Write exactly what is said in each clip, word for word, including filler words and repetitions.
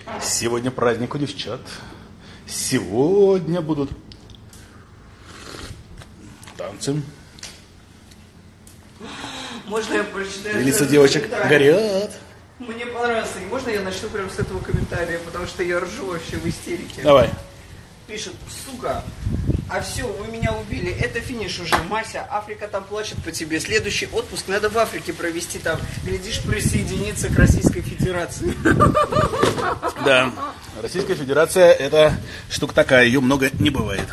Сегодня праздник у девчат. Сегодня будут танцы. Можно я прочитаю? И лица девочек горят. Мне понравился. И можно я начну прямо с этого комментария, потому что я ржу вообще в истерике. Давай. Пишет, сука, а все, вы меня убили, это финиш уже, Мася, Африка там плачет по тебе, следующий отпуск надо в Африке провести, там, глядишь, присоединиться к Российской Федерации. Да, Российская Федерация это штука такая, ее много не бывает.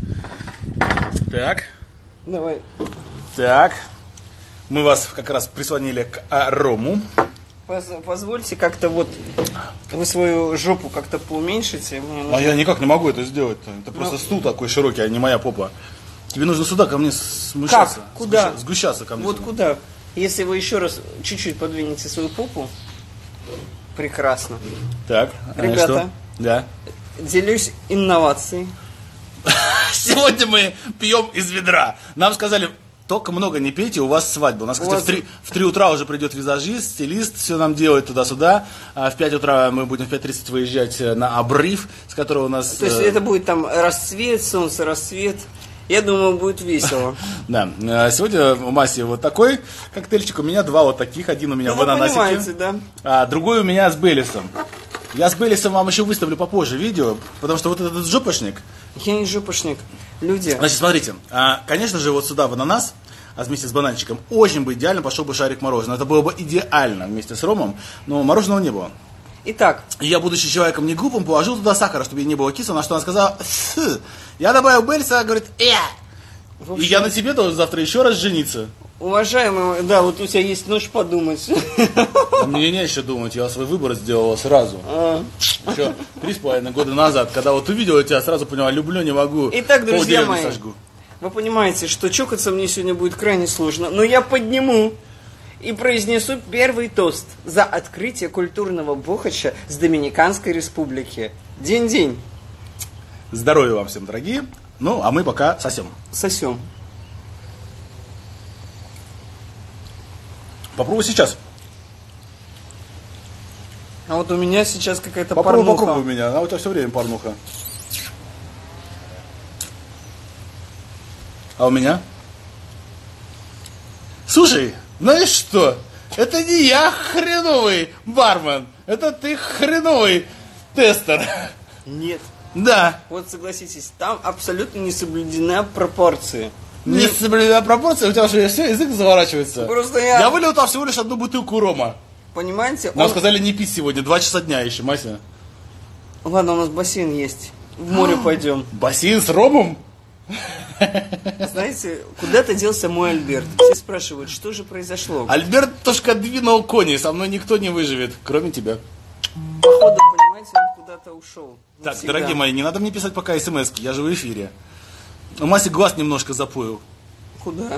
Так. Давай. Так, мы вас как раз прислонили к Рому. Позвольте как-то вот, вы свою жопу как-то поуменьшите. Мне нужно... А я никак не могу это сделать. Это просто ну... стул такой широкий, а не моя попа. Тебе нужно сюда ко мне смущаться. Как? Куда? Сгущаться, сгущаться ко мне. Вот сюда. куда? Если вы еще раз чуть-чуть подвинете свою попу, прекрасно. Так, ребята, а что? Да. Делюсь инновацией. Сегодня мы пьем из ведра. Нам сказали... Только много не пейте, у вас свадьба. У нас, кстати, вас... в, три, в три утра уже придет визажист, стилист, все нам делает туда-сюда. А в пять утра мы будем в пять тридцать выезжать на обрыв, с которого у нас... То есть это будет там расцвет, солнце, рассвет. Я думаю, будет весело. Да. Сегодня у Маси вот такой коктейльчик, у меня два вот таких. Один у меня в ананасике, да? А другой у меня с Бейлисом. Я с Бейлисом вам еще выставлю попозже видео, потому что вот этот жопошник... Я не жопошник. Люди... Значит, смотрите, конечно же, вот сюда в ананас, а вместе с бананчиком, очень бы идеально пошел бы шарик мороженого. Это было бы идеально вместе с ромом, но мороженого не было. Итак. И я, будучи человеком не глупым, положил туда сахара, чтобы ей не было кисло, на что она сказала, Фу". Я добавил Бейлиса, она говорит, э! Общем... И я на тебе должен завтра еще раз жениться. Уважаемый, да, вот у тебя есть нож подумать. Мне не еще думать, я свой выбор сделала сразу. А. Еще три с половиной года назад, когда вот увидела тебя, сразу поняла, люблю, не могу. Итак, друзья мои, сожгу. Вы понимаете, что чокаться мне сегодня будет крайне сложно, но я подниму и произнесу первый тост за открытие культурного бохача с Доминиканской Республики. День-день. Здоровья вам всем, дорогие. Ну, а мы пока сосем. Сосем. Попробуй сейчас. А вот у меня сейчас какая-то попробуй, порнуха. Попробуй у меня, а у тебя все время порнуха. А у меня? Слушай, знаешь что? Это не я хреновый бармен. Это ты хреновый тестер. Нет. Да. Вот согласитесь, там абсолютно не соблюдена пропорции. Не соблюдена пропорция, у тебя уже все, язык заворачивается. Просто я... Я вылил там всего лишь одну бутылку рома. Понимаете? Нам он... сказали не пить сегодня, два часа дня еще, Мася. Ладно, у нас бассейн есть. В море пойдем. Бассейн с ромом? Знаете, куда-то делся мой Альберт. Все спрашивают, что же произошло. Альберт тошка двинул кони, со мной никто не выживет, кроме тебя. Походу, понимаете, он куда-то ушел. Так, всегда. Дорогие мои, не надо мне писать пока смс-ки, я же в эфире. У Маси глаз немножко запоил. Куда?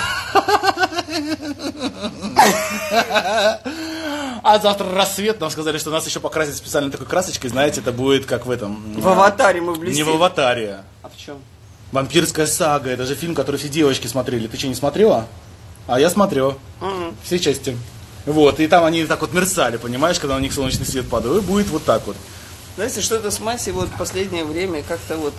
А завтра рассвет, нам сказали, что нас еще покрасят специальной такой красочкой, знаете, это будет как в этом... В «Аватаре» мы блестим. Не в «Аватаре». А в чем? «Вампирская сага», это же фильм, который все девочки смотрели. Ты что, не смотрела? А я смотрел. Mm-hmm. Все части. Вот, и там они так вот мерцали, понимаешь, когда на них солнечный свет падал. И будет вот так вот. Знаете, что-то с Масей вот в последнее время как-то вот...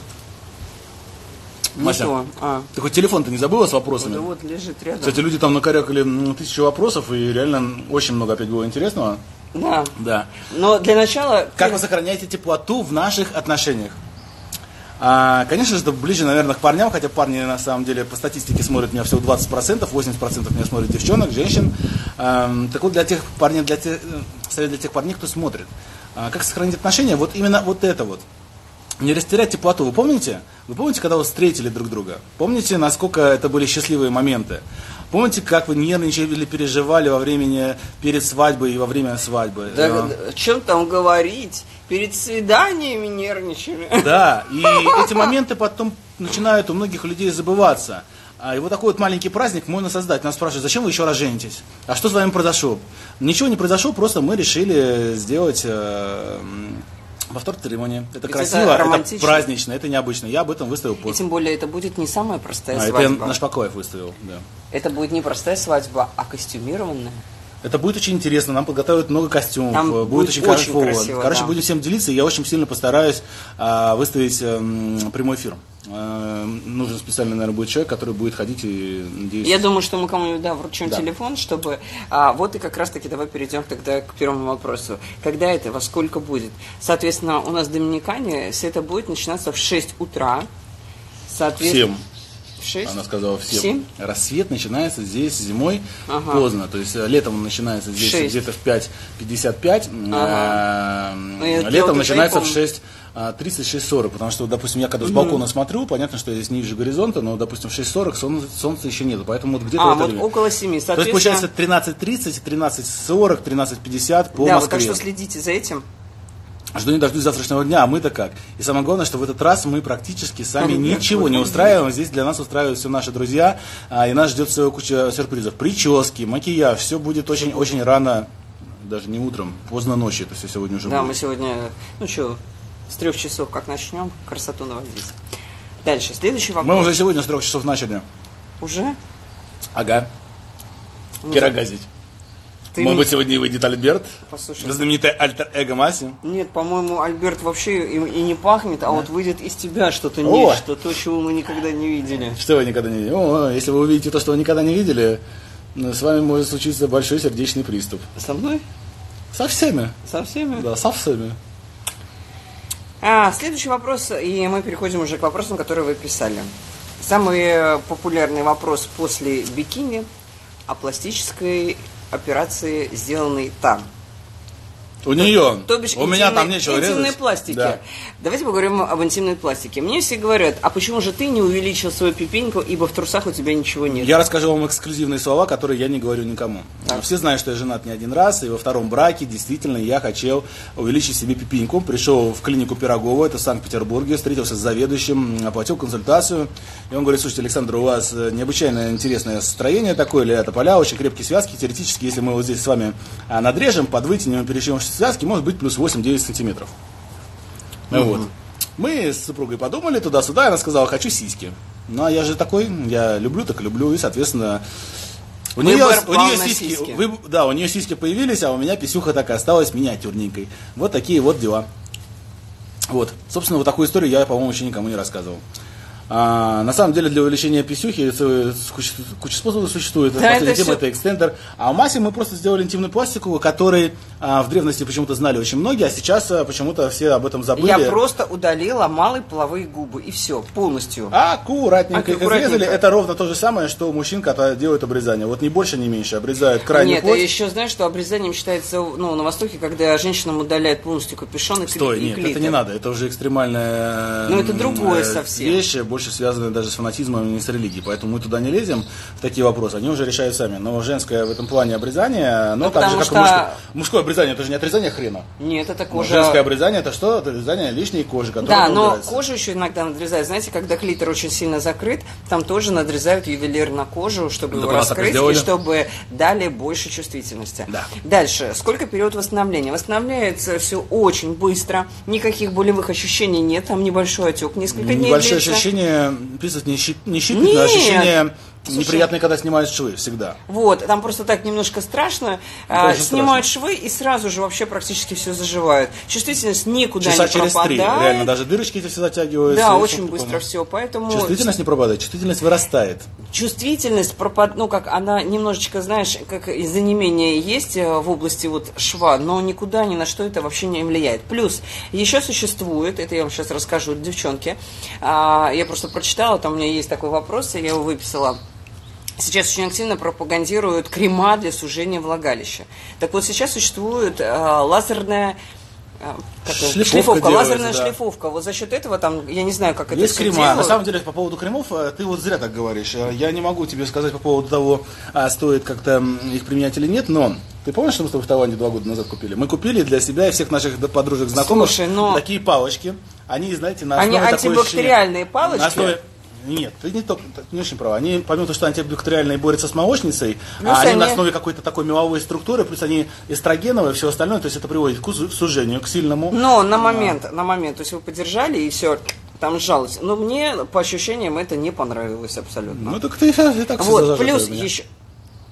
Мася, а. ты хоть телефон-то не забыла с вопросами? Да вот лежит рядом. Кстати, люди там накорякали ну, тысячу вопросов, и реально очень много опять было интересного. Да. Да. Но для начала... Как вы сохраняете теплоту в наших отношениях? А, конечно же, это ближе, наверное, к парням, хотя парни, на самом деле, по статистике смотрят меня всего двадцать процентов, восемьдесят процентов меня смотрят девчонок, женщин. А, так вот, для тех парней, для тех, совет для тех парней, кто смотрит. А, как сохранить отношения? Вот именно вот это вот. Не растерять теплоту. Вы помните? Вы помните, когда вы встретили друг друга? Помните, насколько это были счастливые моменты? Помните, как вы нервничали или переживали во времени перед свадьбой и во время свадьбы? Да, а... о чем там говорить? Перед свиданиями нервничали. Да, и эти моменты потом начинают у многих людей забываться. И вот такой вот маленький праздник можно создать. Нас спрашивают, зачем вы еще раз женитесь? А что с вами произошло? Ничего не произошло, просто мы решили сделать... Э, повтор церемонии. Это ведь красиво, это, это празднично, это необычно. Я об этом выставил пост. И тем более это будет не самая простая а, свадьба. Это я на Шпакоев выставил, да. Это будет не простая свадьба, а костюмированная. Это будет очень интересно, нам подготовят много костюмов, Там будет, будет очень, очень кайфово. красиво, Короче, да. будем всем делиться, и я очень сильно постараюсь а, выставить а, прямой эфир. А, нужен специальный, наверное, будет человек, который будет ходить и, надеюсь... Я думаю, что мы кому-нибудь, да, вручим Да. телефон, чтобы... А, вот и как раз-таки давай перейдем тогда к первому вопросу. Когда это, во сколько будет? Соответственно, у нас в Доминикане все это будет начинаться в шесть утра. Соответственно, Всем. В шесть? Она сказала всем. Семь? Рассвет начинается здесь зимой Ага. поздно. То есть э, летом он начинается здесь Шесть. где-то в пять пятьдесят пять. Ага. э, Ну, я- я Летом вот начинается это в и помню. шесть тридцать, шесть сорок. Потому что, допустим, я когда с балкона смотрю, понятно, что я здесь ниже горизонта, но, допустим, в шесть сорок солнца, солнца еще нету. Поэтому вот где-то А, в это вот время. около семи. То есть получается тринадцать тридцать, тринадцать сорок, тринадцать пятьдесят по да, вот так Москве. что следите за этим. Жду не дождусь завтрашнего дня, а мы-то как? И самое главное, что в этот раз мы практически сами ничего не устраиваем. Здесь для нас устраивают все наши друзья, а, и нас ждет целая куча сюрпризов. Прически, макияж, все будет очень-очень рано, даже не утром, поздно ночью это все сегодня уже Да, будет. мы сегодня, ну что, с трех часов как начнем, красоту наводить. Дальше, следующий вопрос. Мы уже сегодня с трех часов начали. Уже? Ага. Ну, Кирогазить. ты Может не- быть, сегодня выйдет Альберт, Послушай. знаменитый альтер-эго Маси. Нет, по-моему, Альберт вообще и, и не пахнет, а вот выйдет из тебя что-то О! нечто, то, чего мы никогда не видели. Что вы никогда не видели? О, если вы увидите то, что вы никогда не видели, ну, с вами может случиться большой сердечный приступ. Со мной? Со всеми. Со всеми? Да, со всеми. А, следующий вопрос, и мы переходим уже к вопросам, которые вы писали. Самый популярный вопрос после бикини о пластической операции, сделанной там. У нее. То бишь У меня интимной- там нечего интимной резать. пластике. Да. Давайте поговорим об интимной пластике. Мне все говорят, а почему же ты не увеличил свою пипеньку, ибо в трусах у тебя ничего нет? Я расскажу вам эксклюзивные слова, которые я не говорю никому. Так. Все знают, что я женат не один раз, и во втором браке действительно я хотел увеличить себе пипиньку. Пришел в клинику Пирогова, это в Санкт-Петербурге, встретился с заведующим, оплатил консультацию. И он говорит: слушайте, Александр, у вас необычайно интересное строение такое, или это поля, очень крепкие связки. Теоретически, если мы вот здесь с вами а, надрежем, подвытянем и перешьем связки, может быть плюс восемь-девять сантиметров. Ну вот. Мы с супругой подумали туда-сюда, и она сказала: хочу сиськи. Ну, а я же такой, я люблю, так люблю, и, соответственно, у Выбор нее, у пал нее на сиськи, сиськи. вы- да, у нее сиськи появились, а у меня писюха так и осталась миниатюрненькой. Вот такие вот дела. Вот, собственно, вот такую историю я, по-моему, еще никому не рассказывал. А, на самом деле для увеличения писюхи целая куча, куча способов существует. Да, Последняя это тема всё- это экстендер. А у Маси мы просто сделали интимную пластику, который а, в древности почему-то знали очень многие, а сейчас а, почему-то все об этом забыли. Я просто удалила малые половые губы, и все, полностью. Аккуратненько их Аккуратненько. изрезали. Это ровно то же самое, что у мужчин, когда делают обрезание. Вот ни больше, ни меньше. Обрезают крайнюю Нет, плоть. я еще знаю, что обрезанием считается, ну, на Востоке, когда женщинам удаляют полностью капюшон и, Стой, и нет, клитор. это не надо. Это уже экстремальная Ну, это другое э, совсем. вещи, больше связанные даже с фанатизмом и не с религией. Поэтому мы туда не лезем в такие вопросы. Они уже решают сами. Но женское в этом плане обрезание, ну, Ну, так же, потому как что- и мужское. Мужское обрезание, это же не отрезание хрена. Нет, это Но кожа... Женское обрезание, это что? Это отрезание лишней кожи, которая Да, но убирается. кожу еще иногда надрезают. Знаете, когда клитор очень сильно закрыт, там тоже надрезают ювелир на кожу, чтобы Ну, его так у нас так и раскрыть, и сделали. чтобы дали больше чувствительности. Да. Дальше. Сколько период восстановления? Восстанавливается все очень быстро, никаких болевых ощущений нет, там небольшой отек, несколько дней Небольшое длится. ощущение, писать не, щип, не щипит, Нет. но ощущение Слушай. неприятное, когда снимают швы, всегда. Вот, там просто так немножко страшно. А, очень снимают швы и сразу же вообще практически все заживает. Чувствительность никуда Часа не через три, пропадает. реально, даже дырочки эти все затягиваются. Да, и очень всё быстро такое. все, поэтому... Чувствительность не пропадает, чувствительность вырастает. Чувствительность, пропад... ну, как она немножечко, знаешь, как из-за не менее есть э, в области вот шва, но никуда ни на что это вообще не влияет. Плюс еще существует, это я вам сейчас расскажу, девчонки, а, я просто прочитала, там у меня есть такой вопрос, я его выписала. Сейчас очень активно пропагандируют крема для сужения влагалища. Так вот, сейчас существует э, лазерная э, как это? Шлифовка шлифовка, делается, лазерная да. шлифовка. Вот за счет этого там, я не знаю, как это Есть всё крема. делают. На самом деле, по поводу кремов, э, ты вот зря так говоришь. Э, Я не могу тебе сказать по поводу того, а, стоит как-то м, их применять или нет, но ты помнишь, что мы с тобой в Таиланде два года назад купили? Мы купили для себя и всех наших д- подружек, знакомых Слушай, но- такие палочки. Они, знаете, на Они основе такой антибактериальные ощущения- палочки? На основе- Нет, ты не, только, ты не очень права. Они, помимо того, что антибактериальные борются с молочницей, Плюс а они, они- на основе какой-то такой меловой структуры, плюс они эстрогеновые и все остальное, то есть это приводит к су- сужению, к сильному. Но на момент, на момент, то есть вы подержали и все, там сжалось. Но мне, по ощущениям, это не понравилось абсолютно. Ну так ты и так всё Вот, зажатое плюс у меня. еще...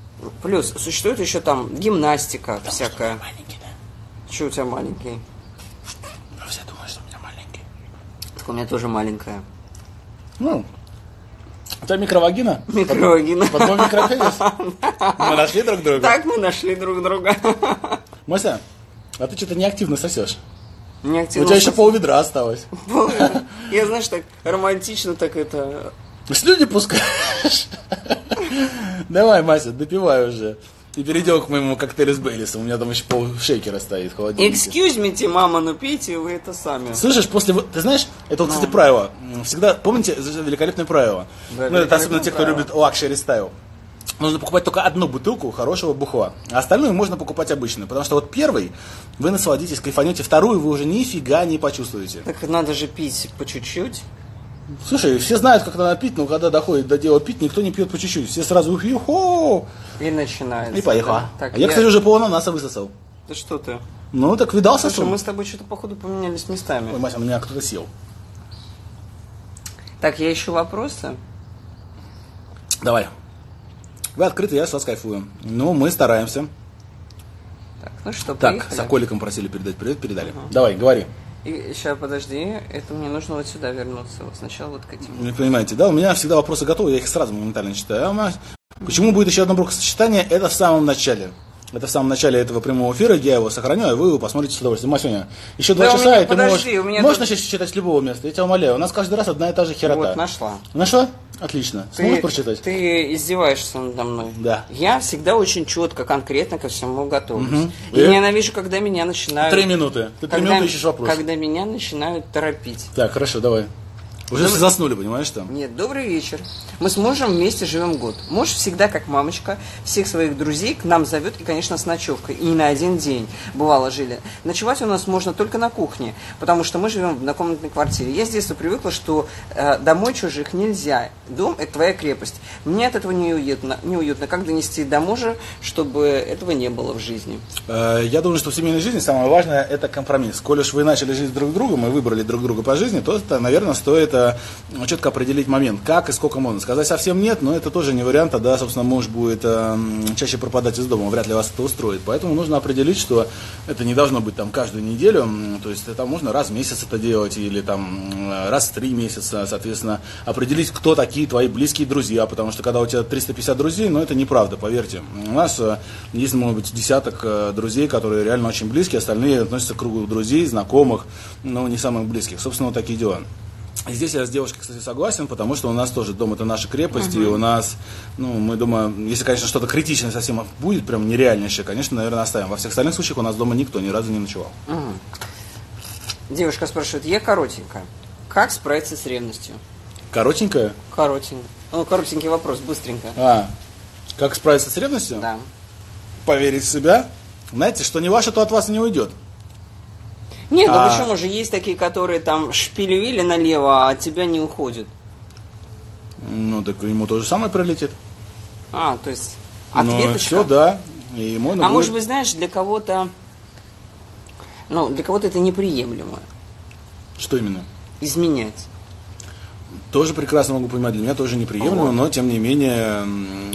Плюс существует еще там гимнастика Потому всякая. Что маленький, да? Что у тебя маленький? Ну, все думают, что у меня маленький. Так у меня тоже маленькая. Ну, у тебя микровагина? Микровагина. Под мой микропенис? Мы нашли друг друга? Так мы нашли друг друга. Мася, а ты что-то неактивно сосешь. Неактивно У тебя еще сосу. полведра осталось. Я, знаешь, так романтично так это... Слюни пускаешь? Давай, Мася, допивай уже. И перейдем к моему коктейлю с Бейлисом. У меня там еще пол шейкера стоит в холодильнике. Excuse me, мама, ну пейте вы это сами. Слышишь, после... Ты знаешь, это вот, кстати, правило. Всегда, помните, это великолепное правило. Да, ну, это особенно те, кто правило. любит лакшери стайл. Нужно покупать только одну бутылку хорошего бухла. А остальную можно покупать обычную. Потому что вот первый вы насладитесь, кайфанете. Вторую вы уже нифига не почувствуете. Так надо же пить по чуть-чуть. Слушай, все знают, как надо пить, но когда доходит до дела пить, никто не пьет по чуть-чуть. Все сразу ю-хо! И начинается. И поехала. Да. Так, а я, кстати, уже пол ананаса высосал. Да что ты? Ну, так видал Слушай, сосу? мы с тобой что-то, походу, поменялись местами. Ой, Мася, у меня кто-то сел. Так, я ищу вопросы. Давай. Вы открыты, я с вас кайфую. Ну, мы стараемся. Так, ну что, Так, поехали? Соколикам просили передать привет, передали. Угу. Давай, говори. И сейчас, подожди, это мне нужно вот сюда вернуться. Вот сначала вот к этим. Вы понимаете, да? У меня всегда вопросы готовы, я их сразу моментально читаю. А у нас... Почему будет еще одно бракосочетание? Это в самом начале. Это в самом начале этого прямого эфира, я его сохраню, а вы его посмотрите с удовольствием. Масюня, еще два Да, часа, меня, и ты подожди, можешь, у меня можешь тут... начать читать с любого места, я тебя умоляю. У нас каждый раз одна и та же херота. Вот, нашла. Нашла? Отлично. Ты, Сможешь прочитать? ты издеваешься надо мной. Да. Я всегда очень четко, конкретно ко всему готовлюсь. Угу. И И? ненавижу, когда меня начинают... Три минуты. Ты три когда, минуты ищешь вопрос. Когда меня начинают торопить. Так, хорошо, давай. Уже все заснули, понимаешь, там? Нет, добрый вечер. Мы с мужем вместе живем год. Муж всегда, как мамочка, всех своих друзей к нам зовет, и, конечно, с ночевкой. И не на один день, бывало, жили. Ночевать у нас можно только на кухне, потому что мы живем в однокомнатной квартире. Я с детства привыкла, что э, домой чужих нельзя. Дом – это твоя крепость. Мне от этого неуютно, неуютно. Как донести до мужа, чтобы этого не было в жизни? Я думаю, что в семейной жизни самое важное – это компромисс. Коль уж вы начали жить друг с другом и выбрали друг друга по жизни, то, это, наверное, стоит четко определить момент, как и сколько можно. Сказать совсем нет, но это тоже не вариант, тогда, собственно, муж будет э, чаще пропадать из дома, вряд ли вас это устроит. Поэтому нужно определить, что это не должно быть там каждую неделю, то есть это можно раз в месяц это делать, или там раз в три месяца, соответственно, определить, кто такие твои близкие друзья, потому что когда у тебя триста пятьдесят друзей, ну это неправда, поверьте. У нас э, есть, может быть, десяток э, друзей, которые реально очень близкие, остальные относятся к кругу друзей, знакомых, но не самых близких. Собственно, вот такие дела. И здесь я с девушкой, кстати, согласен, потому что у нас тоже дом – это наша крепость, uh-huh. и у нас, ну, мы дома, если, конечно, что-то критичное совсем будет, прям нереальнейшее, конечно, наверное, оставим. Во всех остальных случаях у нас дома никто ни разу не ночевал. Uh-huh. Девушка спрашивает, я коротенькая, как справиться с ревностью? Коротенькая? Коротенькая. Ну, коротенький вопрос, быстренько. А, как справиться с ревностью? Да. Поверить в себя. Знаете, что не ваше, то от вас и не уйдет. Нет, ну а... почему же есть такие, которые там шпилевили налево, а от тебя не уходят? Ну, так ему то же самое прилетит. А, то есть ответочка? Ну, все, да. И ему а будет... может быть, знаешь, для кого-то, ну, для кого-то это неприемлемо. Что именно? Изменять. Тоже прекрасно могу понимать, для меня тоже неприемлемо, вот. Но, тем не менее,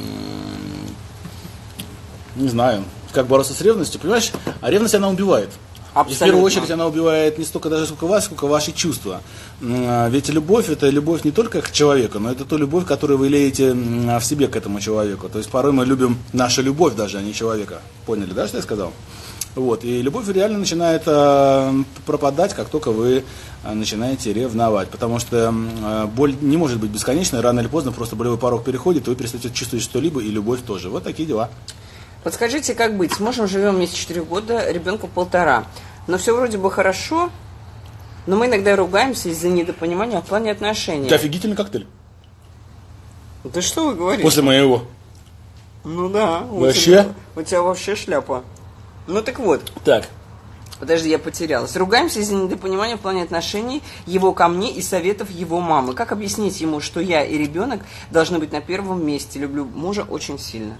не знаю, как бороться с ревностью, понимаешь, а ревность, она убивает. И в первую очередь она убивает не столько даже сколько вас, сколько ваши чувства. Ведь любовь – это любовь не только к человеку, но это та любовь, которую вы леете в себе к этому человеку. То есть порой мы любим нашу любовь даже, а не человека. Поняли, да, что я сказал? Вот. И любовь реально начинает пропадать, как только вы начинаете ревновать. Потому что боль не может быть бесконечной, рано или поздно просто болевой порог переходит, и вы перестаете чувствовать что-либо, и любовь тоже. Вот такие дела. Подскажите, как быть? С мужем живем вместе четыре года, ребенку полтора. Но все вроде бы хорошо, но мы иногда ругаемся из-за недопонимания в плане отношений. Это офигительный коктейль. Да что вы говорите? После моего. Ну да. Вообще? У тебя, у тебя вообще шляпа. Ну так вот. Так. Подожди, я потерялась. Ругаемся из-за недопонимания в плане отношений его ко мне и советов его мамы. Как объяснить ему, что я и ребенок должны быть на первом месте? Люблю мужа очень сильно.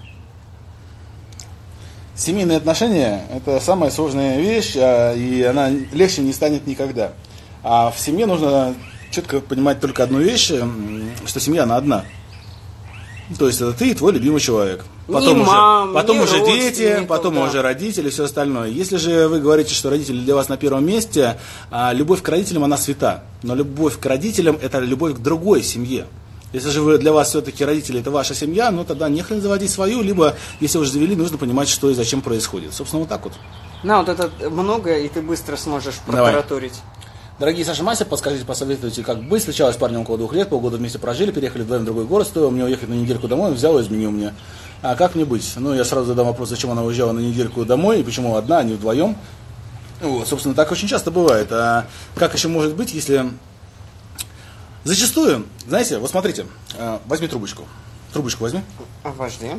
Семейные отношения – это самая сложная вещь, и она легче не станет никогда. А в семье нужно четко понимать только одну вещь, что семья, она одна. То есть это ты и твой любимый человек. Потом ни уже, мам, потом ни уже дети, потом да. уже родители и все остальное. Если же вы говорите, что родители для вас на первом месте, а любовь к родителям, она свята. Но любовь к родителям – это любовь к другой семье. Если же вы, для вас все-таки родители – это ваша семья, ну тогда не хрен заводить свою, либо, если уже завели, нужно понимать, что и зачем происходит. Собственно, вот так вот. На, вот это много, и ты быстро сможешь протараторить. Дорогие Саша Мася, подскажите, посоветуйте, как быть. Встречалась с парнем около двух лет, полгода вместе прожили, переехали вдвоем в другой город, стоило мне уехать на недельку домой, он взял и изменил мне. А как мне быть? Ну, я сразу задам вопрос, зачем она уезжала на недельку домой, и почему одна, а не вдвоем. Вот, собственно, так очень часто бывает. А как еще может быть, если... Зачастую, знаете, вот смотрите, возьми трубочку. Трубочку возьми. Обожди.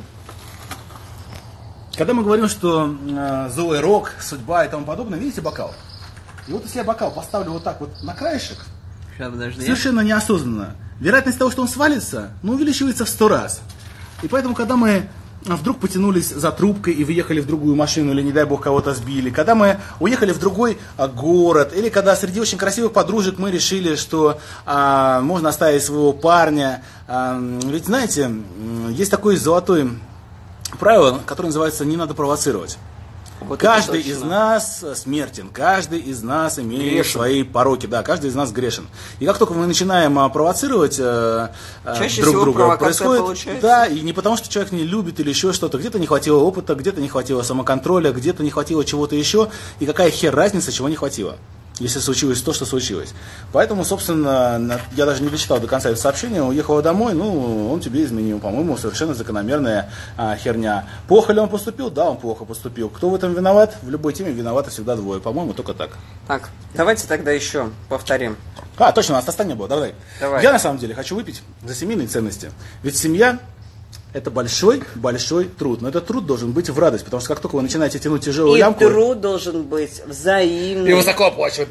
Когда мы говорим, что э, злой рок, судьба и тому подобное, видите бокал? И вот если я бокал поставлю вот так вот на краешек, Сейчас, подожди. совершенно неосознанно, вероятность того, что он свалится, ну, увеличивается в сто раз. И поэтому, когда мы вдруг потянулись за трубкой и выехали в другую машину, или, не дай бог, кого-то сбили, когда мы уехали в другой а, город, или когда среди очень красивых подружек мы решили, что а, можно оставить своего парня, а, ведь, знаете, есть такое золотое правило, которое называется «не надо провоцировать». Вот каждый из нас смертен, каждый из нас имеет грешен. свои пороки, да, каждый из нас грешен. И как только мы начинаем а, провоцировать э, Чаще друг всего друга, происходит, получается. да, и не потому, что человек не любит или еще что-то, где-то не хватило опыта, где-то не хватило самоконтроля, где-то не хватило чего-то еще, и какая хер разница, чего не хватило, если случилось то, что случилось. Поэтому, собственно, я даже не дочитал до конца это сообщение, уехала домой, ну, он тебе изменил, по-моему, совершенно закономерная а, херня. Плохо ли он поступил? Да, он плохо поступил. Кто в этом виноват? В любой теме виноваты всегда двое, по-моему, только так. Так, давайте тогда еще повторим. А, точно, у нас остальное было, давай. Давай. Я, на самом деле, хочу выпить за семейные ценности. Ведь семья... Это большой-большой труд. Но этот труд должен быть в радость, потому что как только вы начинаете тянуть тяжелую И лямку... труд должен быть взаимный. И высоко оплачиваем.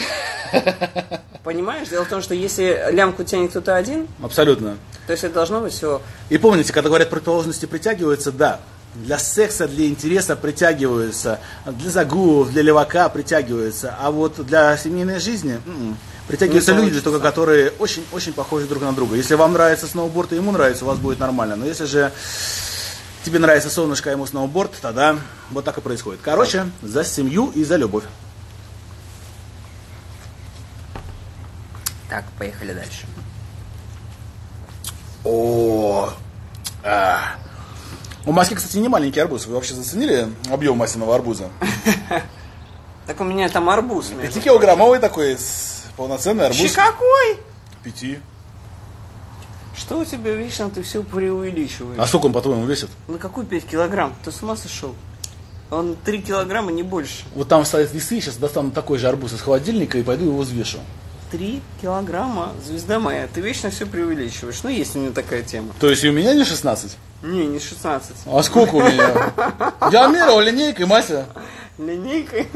Понимаешь? Дело в том, что если лямку тянет кто-то один, Абсолютно. то есть это должно быть все... И помните, когда говорят, противоположности притягиваются, да, для секса, для интереса притягиваются, для загулов, для левака притягиваются, а вот для семейной жизни м-м, притягиваются Не люди, получится. только которые очень-очень похожи друг на друга. Если вам нравится сноуборд, и ему нравится, у вас будет нормально. Но если же тебе нравится солнышко, а ему сноуборд, тогда вот так и происходит. Короче, за семью и за любовь. Так, поехали дальше. О, а. У Маски, кстати, не маленький арбуз. Вы вообще заценили объем Масиного арбуза? Так у меня там арбуз. между Пятикилограммовый такой, с- полноценный арбуз. Чи какой? Пяти. Что у тебя вечно ты все преувеличиваешь? А сколько он, по-твоему, весит? На какой пять килограмм? Ты с ума сошел? Он три килограмма, не больше. Вот там стоят весы, сейчас достану такой же арбуз из холодильника и пойду его взвешу. Три килограмма, звезда моя. Ты вечно все преувеличиваешь. Ну, есть у меня такая тема. То есть и у меня не шестнадцать? Не, не шестнадцать. А сколько у меня? Я мерил линейкой, Мася. Линейкой,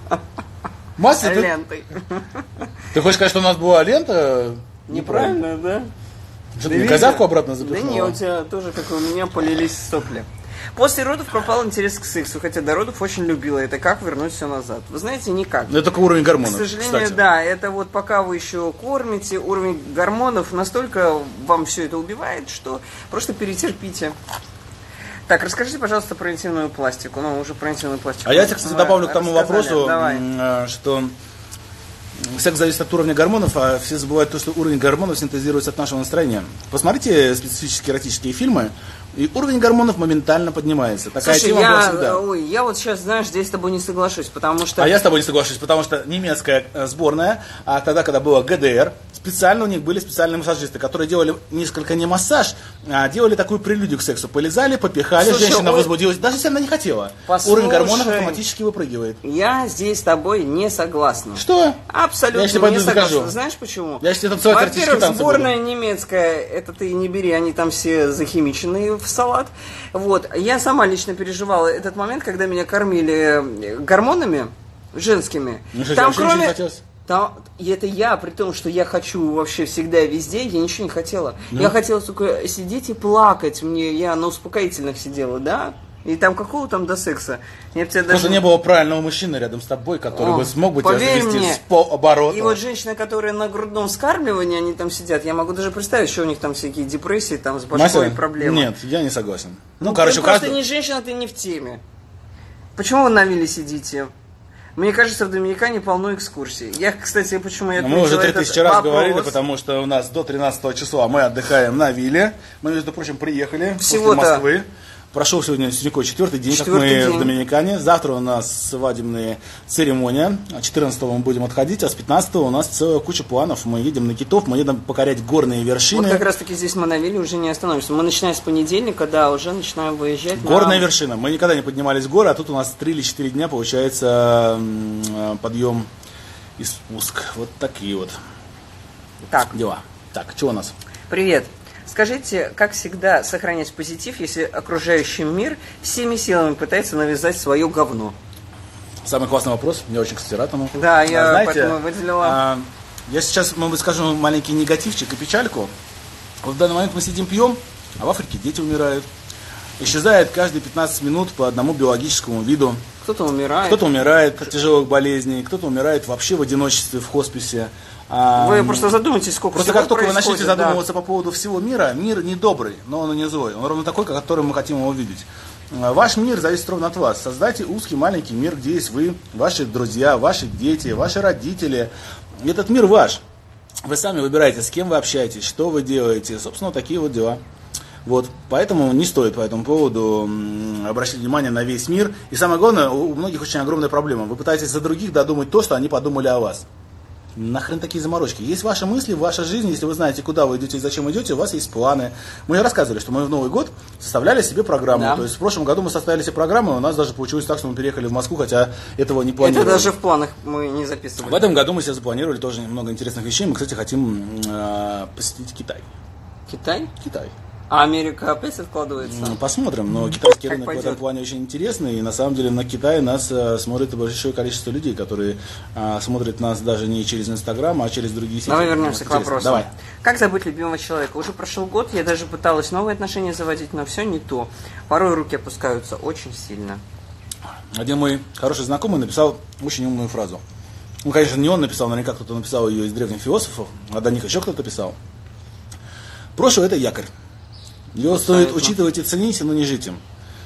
Мася, ты, лентой. ты хочешь сказать, что у нас была лента? Неправильно, да? Что Да ты мне видишь? козявку обратно Да запихнула? не, у тебя тоже, как и у меня, полились сопли. После родов пропал интерес к сексу, хотя до родов очень любила это. Как вернуть все назад? Вы знаете, никак. Это только уровень К гормонов, сожалению, кстати. да, это вот пока вы еще кормите, уровень гормонов настолько вам все это убивает, что просто перетерпите. Так, расскажите, пожалуйста, про интимную пластику. Ну, уже про интимную пластику. А я тебе, кстати, Мы добавлю к тому рассказали. вопросу, Давай. м, что секс зависит от уровня гормонов, а все забывают то, что уровень гормонов синтезируется от нашего настроения. Посмотрите специфические эротические фильмы, и уровень гормонов моментально поднимается. Такая Слушай, тема была я, всегда. ой, я вот сейчас, знаешь, здесь с тобой не соглашусь, потому что... А я с тобой не соглашусь, потому что немецкая э, сборная, а тогда, когда было ГДР, специально у них были специальные массажисты, которые делали несколько не массаж, а делали такую прелюдию к сексу. Полезали, попихали, Слушай, женщина ой, возбудилась, даже если она не хотела. послушай, Уровень гормонов автоматически выпрыгивает. Я здесь с тобой не согласна. Что? Абсолютно Я тебе пойду не согласна. закажу. Знаешь почему? Я тебе танцевать эротические Во-первых, танцы сборная немецкая, это ты не бери, они там все захимиченные в салат. Вот. Я сама лично переживала этот момент, когда меня кормили гормонами женскими. Ну что, Там тебе вообще ничего не кроме... хотелось? Там, и это я, при том, что я хочу вообще всегда везде, я ничего не хотела. Ну? Я хотела только сидеть и плакать. Мне, я на успокоительных сидела, да? И там какого там до секса? Я бы тебе Просто даже... не было правильного мужчины рядом с тобой, который О, бы смог бы тебя поверь завести мне, с полоборота. И вот женщины, которые на грудном вскармливании, они там сидят, я могу даже представить, что у них там всякие депрессии, там с башкой Мася, проблемы. Нет, я не согласен. Ну, Ну, короче, ты у просто каждого... не женщина, ты не в теме. Почему вы на вилле сидите? Мне кажется, в Доминикане полно экскурсий. Я, кстати, почему я Мы уже три этот тысячи раз вопрос. говорили, потому что у нас до тринадцатого числа мы отдыхаем на вилле. Мы, между прочим, приехали Всего-то. после Москвы. Прошел сегодня Синякой четвертый день, Четвертый как мы день. в Доминикане. Завтра у нас свадебная церемония. четырнадцатого мы будем отходить, а с пятнадцатого у нас целая куча планов. Мы едем на китов, мы едем покорять горные вершины. Вот как раз таки здесь мы на вилле уже не остановимся. Мы начинаем с понедельника, да, уже начинаем выезжать. Горная на... вершина. Мы никогда не поднимались в горы, а тут у нас три или четыре дня получается м, подъем и спуск. Вот такие вот Так, дела. Так, что у нас? привет. Скажите, как всегда сохранять позитив, если окружающий мир всеми силами пытается навязать свое говно? Самый классный вопрос. Я очень, кстати, рад ему. Да, я А, знаете, поэтому выделила. а, я сейчас, может быть, скажу маленький негативчик и печальку. Вот в данный момент мы сидим пьем, а в Африке дети умирают. Исчезает каждые пятнадцать минут по одному биологическому виду. Кто-то умирает. Кто-то умирает от тяжелых болезней, кто-то умирает вообще в одиночестве, в хосписе. А, Вы просто задумайтесь, сколько Просто всего как только вы происходит, начнете да. задумываться по поводу всего мира, мир не добрый, но он и не злой. Он ровно такой, которым мы хотим его видеть. Ваш мир зависит ровно от вас. Создайте узкий маленький мир, где есть вы, ваши друзья, ваши дети, ваши родители. И этот мир ваш. Вы сами выбираете, с кем вы общаетесь, что вы делаете. Собственно, вот такие вот дела. Вот, поэтому не стоит по этому поводу обращать внимание на весь мир. И самое главное, у многих очень огромная проблема. Вы пытаетесь за других додумать то, что они подумали о вас. Нахрен такие заморочки. Есть ваши мысли, ваша жизнь. Если вы знаете, куда вы идете и зачем идете, у вас есть планы. Мы же рассказывали, что мы в Новый год составляли себе программу. Да. То есть в прошлом году мы составили себе программу, и у нас даже получилось так, что мы переехали в Москву, хотя этого не планировали. Это даже в планах мы не записывали. В этом году мы себе запланировали тоже много интересных вещей. Мы, кстати, хотим э, посетить Китай. Китай? Китай. А Америка опять откладывается? Ну, посмотрим, но китайский Как рынок пойдет. в этом плане очень интересный, и на самом деле на Китай нас э, смотрит большое количество людей, которые э, смотрят нас даже не через Инстаграм, а через другие сети. Давай вернемся Вот к интересно. вопросу. Давай. Как забыть любимого человека? Уже прошел год, я даже пыталась новые отношения заводить, но все не то. Порой руки опускаются очень сильно. Один мой хороший знакомый написал очень умную фразу. Ну, конечно, не он написал, наверняка кто-то написал ее из древних философов, а до них еще кто-то писал. Прошлое – это якорь. Его Абсолютно. стоит учитывать и ценить, но не жить им.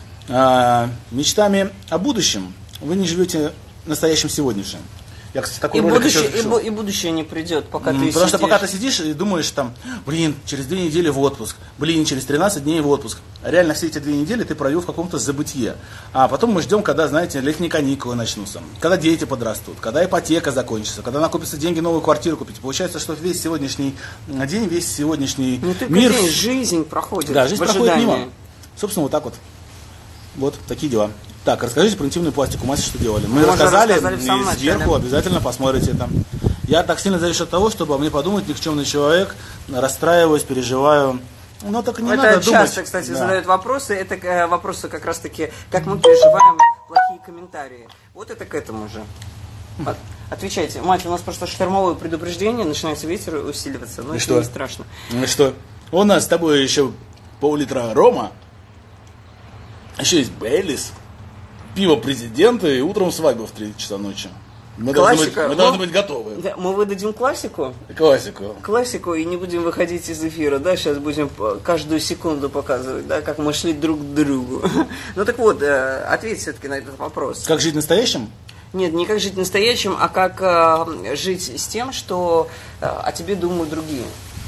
А, мечтами о будущем вы не живете настоящим сегодняшним. Я, кстати, такой И ролик будущее, еще и, запишу. бу- и будущее не придет, пока М, ты Потому что сидишь. пока ты сидишь и думаешь там, блин, через две недели в отпуск, блин, через тринадцать дней в отпуск. А реально все эти две недели ты провел в каком-то забытье. А потом мы ждем, когда, знаете, летние каникулы начнутся, когда дети подрастут, когда ипотека закончится, когда накопятся деньги новую квартиру купить. Получается, что весь сегодняшний день, весь сегодняшний Не только мир... день, жизнь проходит. Да, жизнь в проходит ожидании. мимо. Собственно, вот так вот. Вот такие дела. Так, расскажите про интимную пластику. Мася, что делали? Мы Мы уже рассказали, рассказали в самом и сверху начале. обязательно посмотрите это. Я так сильно завишу от того, чтобы о мне подумать никчемный человек, расстраиваюсь, переживаю. Но так не Это надо часто, думать. кстати, Да. задают вопросы. Это э, вопросы как раз-таки, как мы переживаем плохие комментарии. Вот это к этому же. От- Отвечайте. Мать, у нас просто штормовое предупреждение, начинается ветер усиливаться. Но И это что? не страшно. Ну что, у нас с тобой еще пол-литра рома, еще есть Бейлис, пиво президента и утром свадьба в три часа ночи. Мы, должны быть, Классика. мы должны Ну, быть готовы. Да, мы выдадим классику. Классику. Классику и не будем выходить из эфира, да, сейчас будем по- каждую секунду показывать, да, как мы шли друг к другу. Ну так вот, э, ответь все-таки на этот вопрос. Как жить настоящим? Нет, не как жить настоящим, а как э, жить с тем, что э, о тебе думают другие.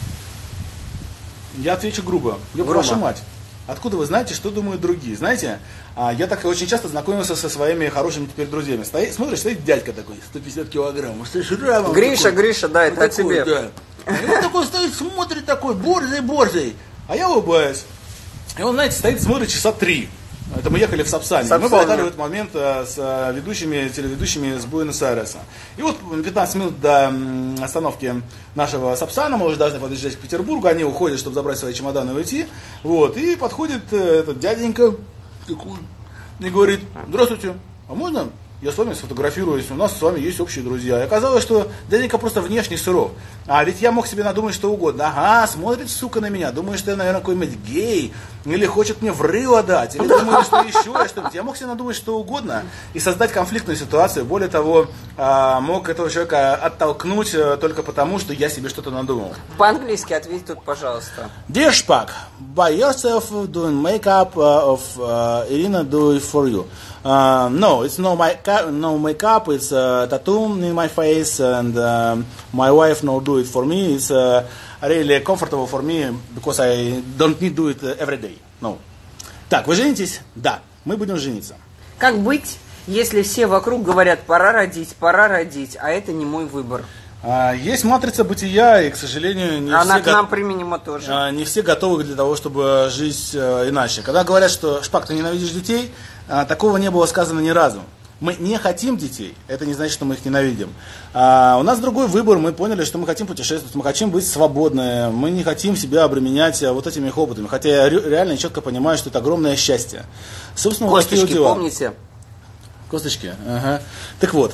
Я отвечу грубо. Ёб Грубо. вашу мать. Откуда вы знаете, что думают другие? Знаете, а, я так очень часто знакомился со своими хорошими теперь друзьями. Стоит, смотришь, стоит дядька такой, сто пятьдесят килограмм, с шрамом Гриша, такой. Гриша, да, это Вот о такой, тебе. да. И он такой стоит, смотрит такой, борзый-борзый. А я улыбаюсь. И он, знаете, стоит, смотрит часа три. Это мы ехали в Сапсане. Сапсане. Мы болтали в этот момент э, с э, ведущими, телеведущими с Буэнос-Айреса. И вот пятнадцать минут до м, остановки нашего Сапсана, мы уже должны подъезжать к Петербургу, они уходят, чтобы забрать свои чемоданы и уйти. Вот, и подходит э, этот дяденька такой, и говорит: здравствуйте, а можно я с вами сфотографируюсь, у нас с вами есть общие друзья. И оказалось, что дяденька просто внешне сыров. А ведь я мог себе надумать что угодно. Ага, смотрит, сука, на меня, думает, что я, наверное, какой-нибудь гей. или хочет мне в рыло дать, или думает, что еще я что-нибудь. Я мог себе надумать что угодно и создать конфликтную ситуацию. Более того, мог этого человека оттолкнуть только потому, что я себе что-то надумал. По-английски ответь тут, пожалуйста. Dear Шпак, by yourself doing makeup of uh, Irina do it for you. Uh, no, it's no, my no makeup, it's a tattoo in my face, and uh, my wife no do it for me. It's uh, really comfortable for me, because I don't need to do it every day. No. Так, вы женитесь? Да, мы будем жениться. Как быть, если все вокруг говорят, пора родить, пора родить, а это не мой выбор? А, есть матрица бытия, и, к сожалению, не Она все, к нам применима тоже. А, не все готовы для того, чтобы жить а, иначе. Когда говорят, что Шпак, ты ненавидишь детей, а, такого не было сказано ни разу. Мы не хотим детей, это не значит, что мы их ненавидим. А, у нас другой выбор, мы поняли, что мы хотим путешествовать, мы хотим быть свободны, мы не хотим себя обременять вот этими хлопотами. Хотя я реально и четко понимаю, что это огромное счастье. Собственно, Косточки, помните? Косточки, ага. Так вот.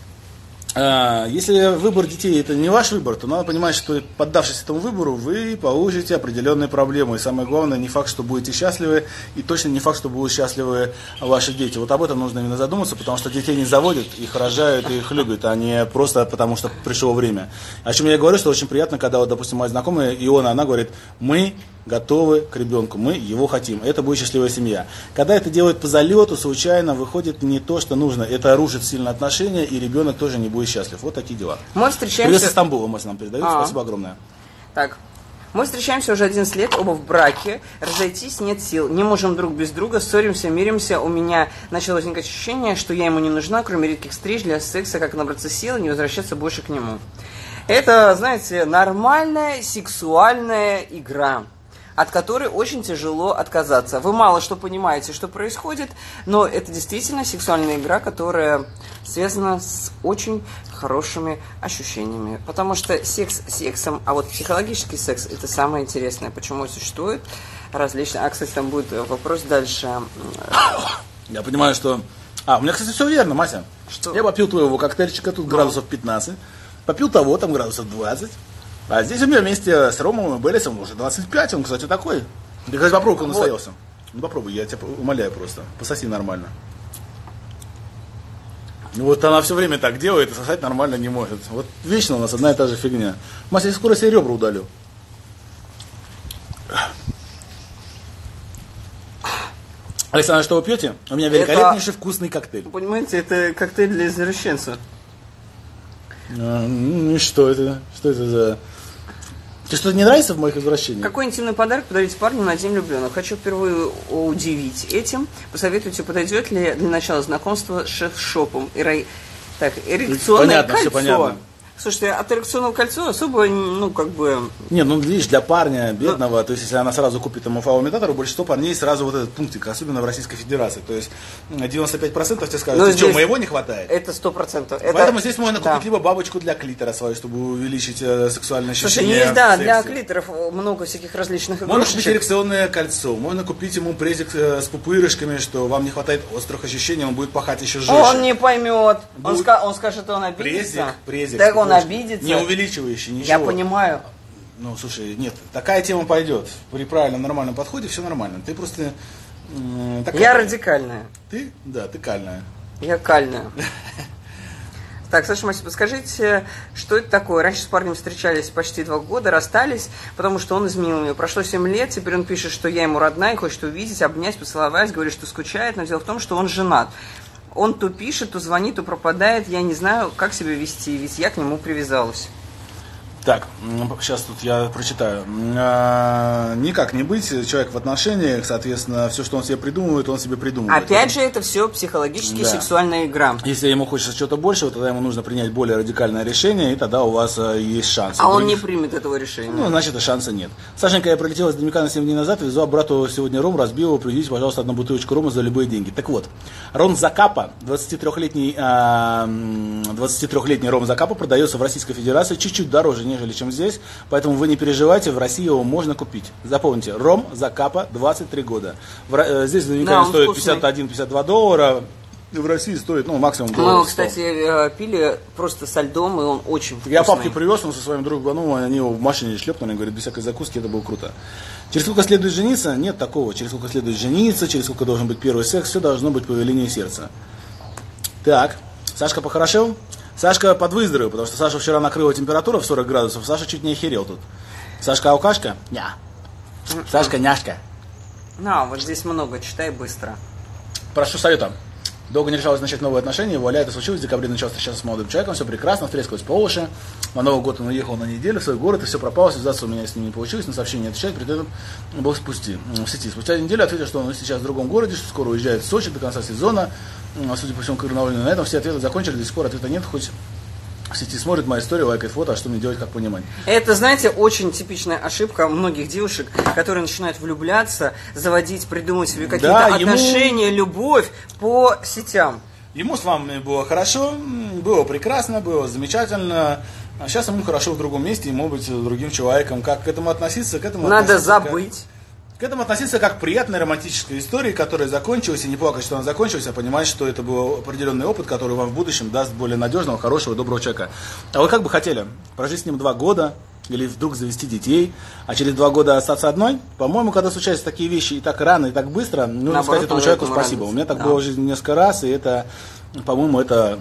Если выбор детей это не ваш выбор, то надо понимать, что поддавшись этому выбору, вы получите определенные проблемы. И самое главное, не факт, что будете счастливы, и точно не факт, что будут счастливы ваши дети. Вот об этом нужно именно задуматься, потому что детей не заводят, их рожают и их любят, а не просто потому, что пришло время. О чем я говорю, что очень приятно, когда, вот, допустим, моя знакомая Иона, она говорит, мы готовы к ребенку, мы его хотим, это будет счастливая семья. Когда это делают по залету, случайно, выходит не то, что нужно, это рушит сильно отношения, и ребенок тоже не будет счастлив. Вот такие дела. Мы встречаемся... Привет из Стамбула, Мася нам передает, А-а. спасибо огромное. Так, мы встречаемся уже одиннадцать лет, оба в браке, разойтись нет сил, не можем друг без друга, ссоримся, миримся, у меня начало возникать ощущение, что я ему не нужна, кроме редких встреч для секса, как набраться сил и не возвращаться больше к нему. Это, знаете, нормальная сексуальная игра, от которой очень тяжело отказаться. Вы мало что понимаете, что происходит, но это действительно сексуальная игра, которая связана с очень хорошими ощущениями. Потому что секс сексом, а вот психологический секс – это самое интересное. Почему существует различные... А, кстати, там будет вопрос дальше. Я понимаю, что... А, у меня, кстати, все верно, Мася. Что? Я попил твоего коктейльчика, тут градусов пятнадцать. Попил того, там градусов двадцать. А здесь у меня вместе с Ромом и Белесом уже двадцать пять, он, кстати, такой. Ты, кстати, попробуй, как он настоялся. Ну попробуй, я тебя умоляю просто. Пососи нормально. Ну вот она все время так делает, и сосать нормально не может. Вот вечно у нас одна и та же фигня. Мася, я скоро себе ребра удалю. Александр, что вы пьете? У меня великолепнейший это... вкусный коктейль. Понимаете, это коктейль для извращенца. А, ну и что это? Что это за... Тебе что-то не нравится в моих извращениях? Какой интимный подарок подарить парню на день влюбленных? Хочу впервые удивить этим. Посоветуйте, подойдет ли для начала знакомства с шеф-шопом. Эра... Так, эрекционное понятно, кольцо. Все понятно. Слушайте, от эрекционного кольца особо, ну, как бы... Не, ну, видишь, для парня бедного, ну, то есть, если она сразу купит ему фалоимитатор, большинство парней сразу вот этот пунктик, особенно в Российской Федерации. То есть, девяносто пять процентов тебе скажут, что, моего не хватает? Это сто процентов. Поэтому здесь можно купить да. либо бабочку для клитора свою, чтобы увеличить э, сексуальное ощущение. Слушай, есть, да, для клиторов много всяких различных игрушек. Можно купить эрекционное кольцо, можно купить ему презик э, с пупырышками, что вам не хватает острых ощущений, он будет пахать еще жестче. Он не поймет, он, ска- он скажет, что он обидится. Презик, презик. Так он обидится. Не увеличивающий, ничего. Я понимаю. Ну, слушай, нет, такая тема пойдет. При правильном, нормальном подходе все нормально. Ты просто... М- такая... Я радикальная. Ты? Да, ты кальная. Я кальная. Так, Саша, Мася, подскажите, что это такое? Раньше с парнем встречались почти два года, расстались, потому что он изменил меня. Прошло семь лет, теперь он пишет, что я ему родная, хочет увидеть, обнять, поцеловать, говорит, что скучает, но дело в том, что он женат. Он то пишет, то звонит, то пропадает. Я не знаю, как себя вести, ведь я к нему привязалась. Так, сейчас тут я прочитаю. А, никак не быть, человек в отношениях, соответственно, все, что он себе придумывает, он себе придумывает. Опять же, это все психологически да. сексуальная игра. Если ему хочется чего-то большего, тогда ему нужно принять более радикальное решение, и тогда у вас а, есть шанс. А он не примет этого решения. Ну, значит, шанса нет. Сашенька, я прилетела из Доминиканы семь дней назад, везла брату сегодня ром, разбил его, привезите, пожалуйста, одну бутылочку рома за любые деньги. Так вот, ром Закапа, двадцатитрёхлетний, а, двадцатитрёхлетний ром Закапа продается в Российской Федерации чуть-чуть дороже, нежели чем здесь, поэтому вы не переживайте, в России его можно купить. Запомните, ром Закапа, двадцать три года. В, здесь в Доминикане да, стоит пятьдесят один - пятьдесят два доллара. в России стоит, ну, максимум Мы долларов его, сто. кстати, пили просто со льдом, и он очень вкусный. Я папке привез, он со своим другом, ну, они его в машине шлепнули, говорит, без всякой закуски, это было круто. Через сколько следует жениться? Нет такого. Через сколько следует жениться, через сколько должен быть первый секс, все должно быть по велению сердца. Так, Сашка похорошел? Сашка подвыздоровел, потому что Саша вчера накрыла температура в сорок градусов, Саша чуть не охерел тут. Сашка алкашка? Ня. Сашка няшка. На, вот здесь много, читай быстро. Прошу совета. Долго не решалось начать новые отношения, вуаля, это случилось, в декабре начал встречаться с молодым человеком, все прекрасно, втрескалось по уши. На Новый год он уехал на неделю в свой город, и все пропало, связаться у меня с ним не получилось, на сообщение отвечать, при этом был спусти, в сети. Спустя неделю ответил, что он сейчас в другом городе, что скоро уезжает в Сочи до конца сезона. Судя по всему, карнавальный. На этом все ответы закончили, до сих пор ответа нет, хоть в сети смотрит моя история, лайкает фото, а что мне делать, как понимать? Это, знаете, очень типичная ошибка многих девушек, которые начинают влюбляться, заводить, придумывать себе какие-то Да, отношения, ему... любовь по сетям. Ему с вами было хорошо, было прекрасно, было замечательно. А сейчас ему хорошо в другом месте, ему быть другим человеком. Как к этому относиться? К этому Надо относиться забыть. Как... К этому относиться как к приятной романтической истории, которая закончилась, и не плакать, что она закончилась, а понимать, что это был определенный опыт, который вам в будущем даст более надежного, хорошего, доброго человека. А вы как бы хотели прожить с ним два года, или вдруг завести детей, а через два года остаться одной? По-моему, когда случаются такие вещи и так рано, и так быстро, нужно Наоборот, сказать этому человеку этому спасибо. радуется. У меня так Да. было в жизни несколько раз, и это, по-моему, это...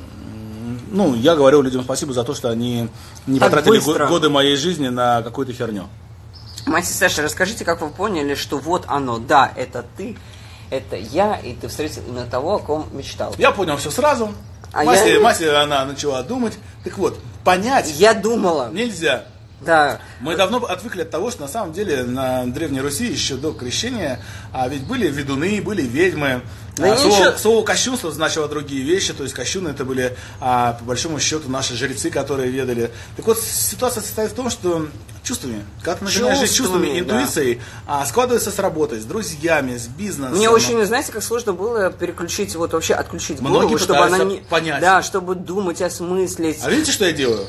Ну, я говорю людям спасибо за то, что они не Так потратили быстро. годы моей жизни на какую-то херню. Мася, Саша, расскажите, как вы поняли, что вот оно, да, это ты, это я, и ты встретил именно того, о ком мечтал. Я понял все сразу. А Мася, я- Мася, она начала думать. Так вот, понять Я думала, нельзя. да, Мы давно отвыкли от того, что на самом деле на Древней Руси еще до крещения, а ведь были ведуны, были ведьмы. Да А, я слово, еще- слово кощунство значило другие вещи, то есть кощуны это были, а, по большому счету, наши жрецы, которые ведали. Так вот, ситуация состоит в том, что чувствами, когда ты начинаешь жить чувствами, Чувствами, да. интуицией, а, складывается с работой, с друзьями, с бизнесом. Мне очень, знаете, как сложно было переключить, вот вообще отключить голову, Многие чтобы она пытаются не... понять. Да, чтобы думать, осмыслить. А видите, что я делаю?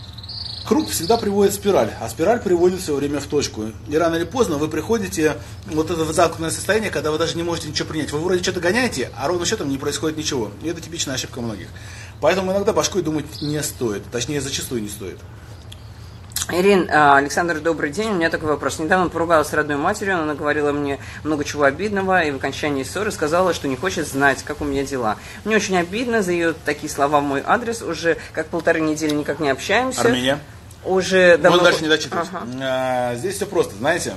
Круг всегда приводит в спираль, а спираль приводит все время в точку. И рано или поздно вы приходите вот это вот замкнутое состояние, когда вы даже не можете ничего принять. Вы вроде что-то гоняете, а ровно счетом не происходит ничего. И это типичная ошибка многих. Поэтому иногда башкой думать не стоит. Точнее, зачастую не стоит. Ирин, а, Александр, добрый день. У меня такой вопрос. Недавно поругалась с родной матерью, она говорила мне много чего обидного, и в окончании ссоры сказала, что не хочет знать, как у меня дела. Мне очень обидно за ее такие слова в мой адрес. Уже как полторы недели никак не общаемся. Армения. Уже давно... Можно дальше не дочитывать. Ага. А, здесь все просто, знаете.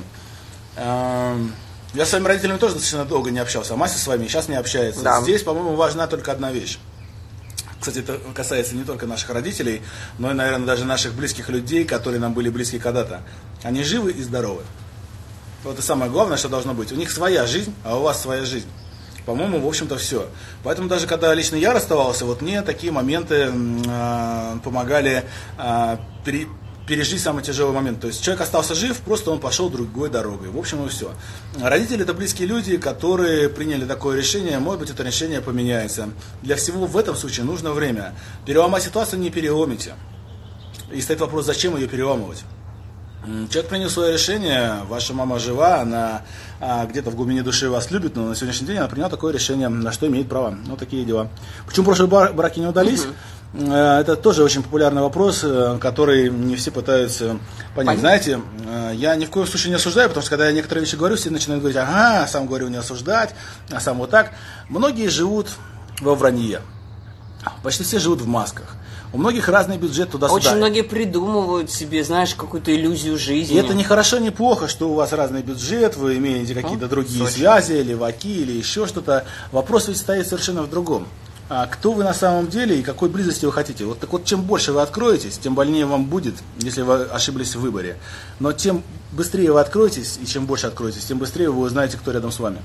А, я с своими родителями тоже достаточно долго не общался, а Мася с вами сейчас не общается. Да. Здесь, по-моему, важна только одна вещь. Кстати, это касается не только наших родителей, но и, наверное, даже наших близких людей, которые нам были близки когда-то. Они живы и здоровы. Вот это самое главное, что должно быть. У них своя жизнь, а у вас своя жизнь. По-моему, в общем-то, все. Поэтому даже когда лично я расставался, вот мне такие моменты э, помогали э, пере, пережить самый тяжелый момент. То есть человек остался жив, просто он пошел другой дорогой. В общем, и все. Родители – это близкие люди, которые приняли такое решение. Может быть, это решение поменяется. Для всего в этом случае нужно время. Переломать ситуацию не переломите. И стоит вопрос, зачем ее переламывать. Человек принял свое решение, ваша мама жива, она а, где-то в глубине души вас любит, но на сегодняшний день она приняла такое решение, на что имеет право. Вот такие дела. Почему прошлые бар- браки не удались? Uh-huh. Это тоже очень популярный вопрос, который не все пытаются понять. Понятно. Знаете, я ни в коем случае не осуждаю, потому что когда я некоторые вещи говорю, все начинают говорить, ага, сам говорю не осуждать, а сам вот так. Многие живут во вранье. Почти все живут в масках. У многих разный бюджет туда-сюда. Очень многие придумывают себе, знаешь, какую-то иллюзию жизни. И это не хорошо, не плохо, что у вас разный бюджет, вы имеете какие-то О, другие Сочи. связи, леваки или еще что-то. Вопрос ведь стоит совершенно в другом. А кто вы на самом деле и какой близости вы хотите? Вот так вот, чем больше вы откроетесь, тем больнее вам будет, если вы ошиблись в выборе. Но тем быстрее вы откроетесь, и чем больше откроетесь, тем быстрее вы узнаете, кто рядом с вами.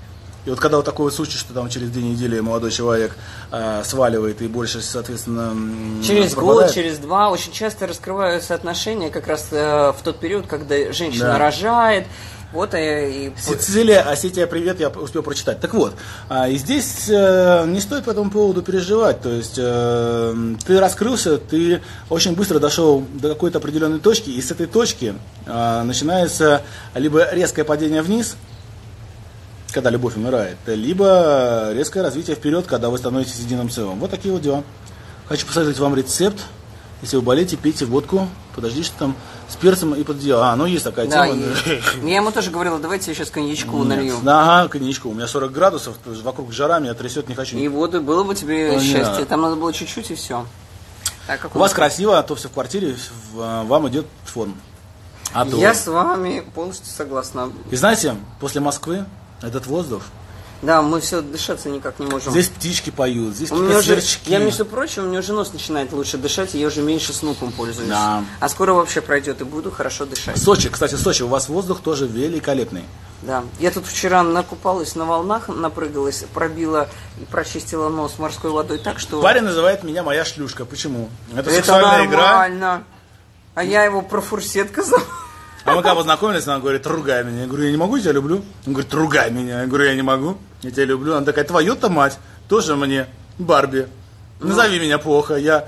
И вот когда вот такой вот случай, что там через две недели молодой человек э, сваливает и больше, соответственно, через пропадает. год, через два очень часто раскрываются отношения как раз э, в тот период, когда женщина да. рожает. Вот и... и... Сицилия, Осетия, привет, я успел прочитать. Так вот, а, и здесь э, не стоит по этому поводу переживать. То есть э, ты раскрылся, ты очень быстро дошел до какой-то определенной точки, и с этой точки э, начинается либо резкое падение вниз, когда любовь умирает, либо резкое развитие вперед, когда вы становитесь единым целым. Вот такие вот дела. Хочу посоветовать вам рецепт. Если вы болеете, пейте водку, подождите, что там с перцем и под одеяло. А, ну есть такая да, тема. Есть. Я ему тоже говорила, давайте я сейчас коньячку Нет. налью. Ага, коньячку. У меня сорок градусов, вокруг жара, меня трясет, не хочу. И воды, было бы тебе ну, счастье. Нет. Там надо было чуть-чуть и все. Так, как у вас красиво, а то все в квартире, вам идет фон. А то... Я с вами полностью согласна. И знаете, после Москвы этот воздух... Да, мы все дышаться никак не можем. Здесь птички поют, здесь какие-то сверчки. Я, между прочим, у меня уже нос начинает лучше дышать, и я уже меньше снупом пользуюсь. Да. А скоро вообще пройдет, и буду хорошо дышать. Сочи, кстати, Сочи, у вас воздух тоже великолепный. Да. Я тут вчера накупалась на волнах, напрыгалась, пробила и прочистила нос морской водой так, что... Парень называет меня моя шлюшка. Почему? Это, Это сексуальная нормально. игра. А я его про фурсетка зову. А мы когда познакомились, она говорит, ругай меня. Я говорю, я не могу, я тебя люблю. Он говорит, ругай меня. Я говорю, я не могу, я тебя люблю. Она такая, твою-то мать, тоже мне, Барби. Назови ну. меня плохо, я...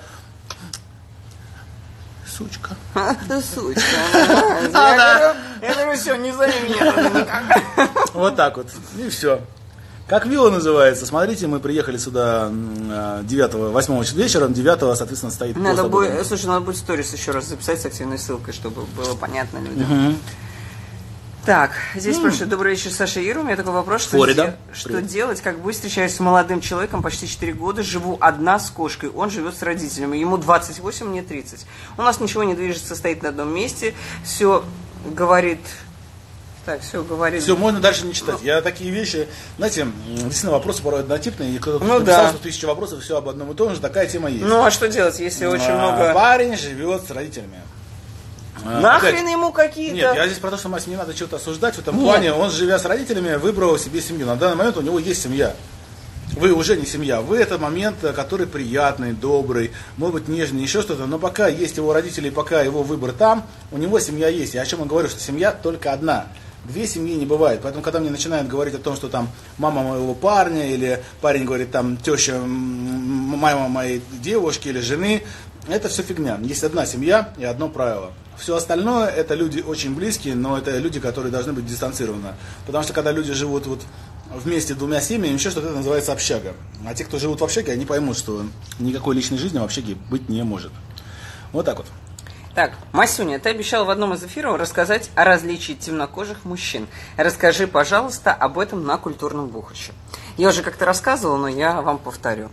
Сучка. Сучка. Я говорю, все, не зови меня никак. Вот так вот, и все. Как вилла называется? Смотрите, мы приехали сюда девятого, восьмого вечера, девятого, соответственно, стоит надо будет, слушай, надо будет сторис еще раз записать с активной ссылкой, чтобы было понятно людям. Угу. Так, здесь mm. спрашивают, добрый вечер, Саша и Ира. У меня такой вопрос, что, де- что делать, как быть, встречаюсь с молодым человеком, почти четыре года, живу одна с кошкой, он живет с родителями, ему двадцать восемь, мне тридцать. У нас ничего не движется, стоит на одном месте, все говорит... Так, все, говорит. Все, можно дальше не читать. Я такие вещи, знаете, действительно, вопросы порой однотипные, и кто-то ну, написал, да. что тысяча вопросов, все об одном и том же, такая тема есть. Ну, а что делать, если очень а, много... Парень живет с родителями. Нахрен Опять, ему какие-то... Нет, я здесь про то, что, Мась, не надо что-то осуждать в этом Нет. плане. Он, живя с родителями, выбрал себе семью. На данный момент у него есть семья. Вы уже не семья. Вы это момент, который приятный, добрый, может быть, нежный, еще что-то. Но пока есть его родители, пока его выбор там, у него семья есть. Я о чем я говорю, что семья только одна. Две семьи не бывает. Поэтому, когда мне начинают говорить о том, что там мама моего парня, или парень говорит, там, теща мама моей девушки или жены, это все фигня. Есть одна семья и одно правило. Все остальное это люди очень близкие, но это люди, которые должны быть дистанцированы. Потому что когда люди живут вот вместе двумя семьями, еще что-то это называется общага. А те, кто живут в общаге, они поймут, что никакой личной жизни в общаге быть не может. Вот так вот. Так, Масюня, ты обещал в одном из эфиров рассказать о различии темнокожих мужчин. Расскажи, пожалуйста, об этом на культурном Бухаче. Я уже как-то рассказывала, но я вам повторю.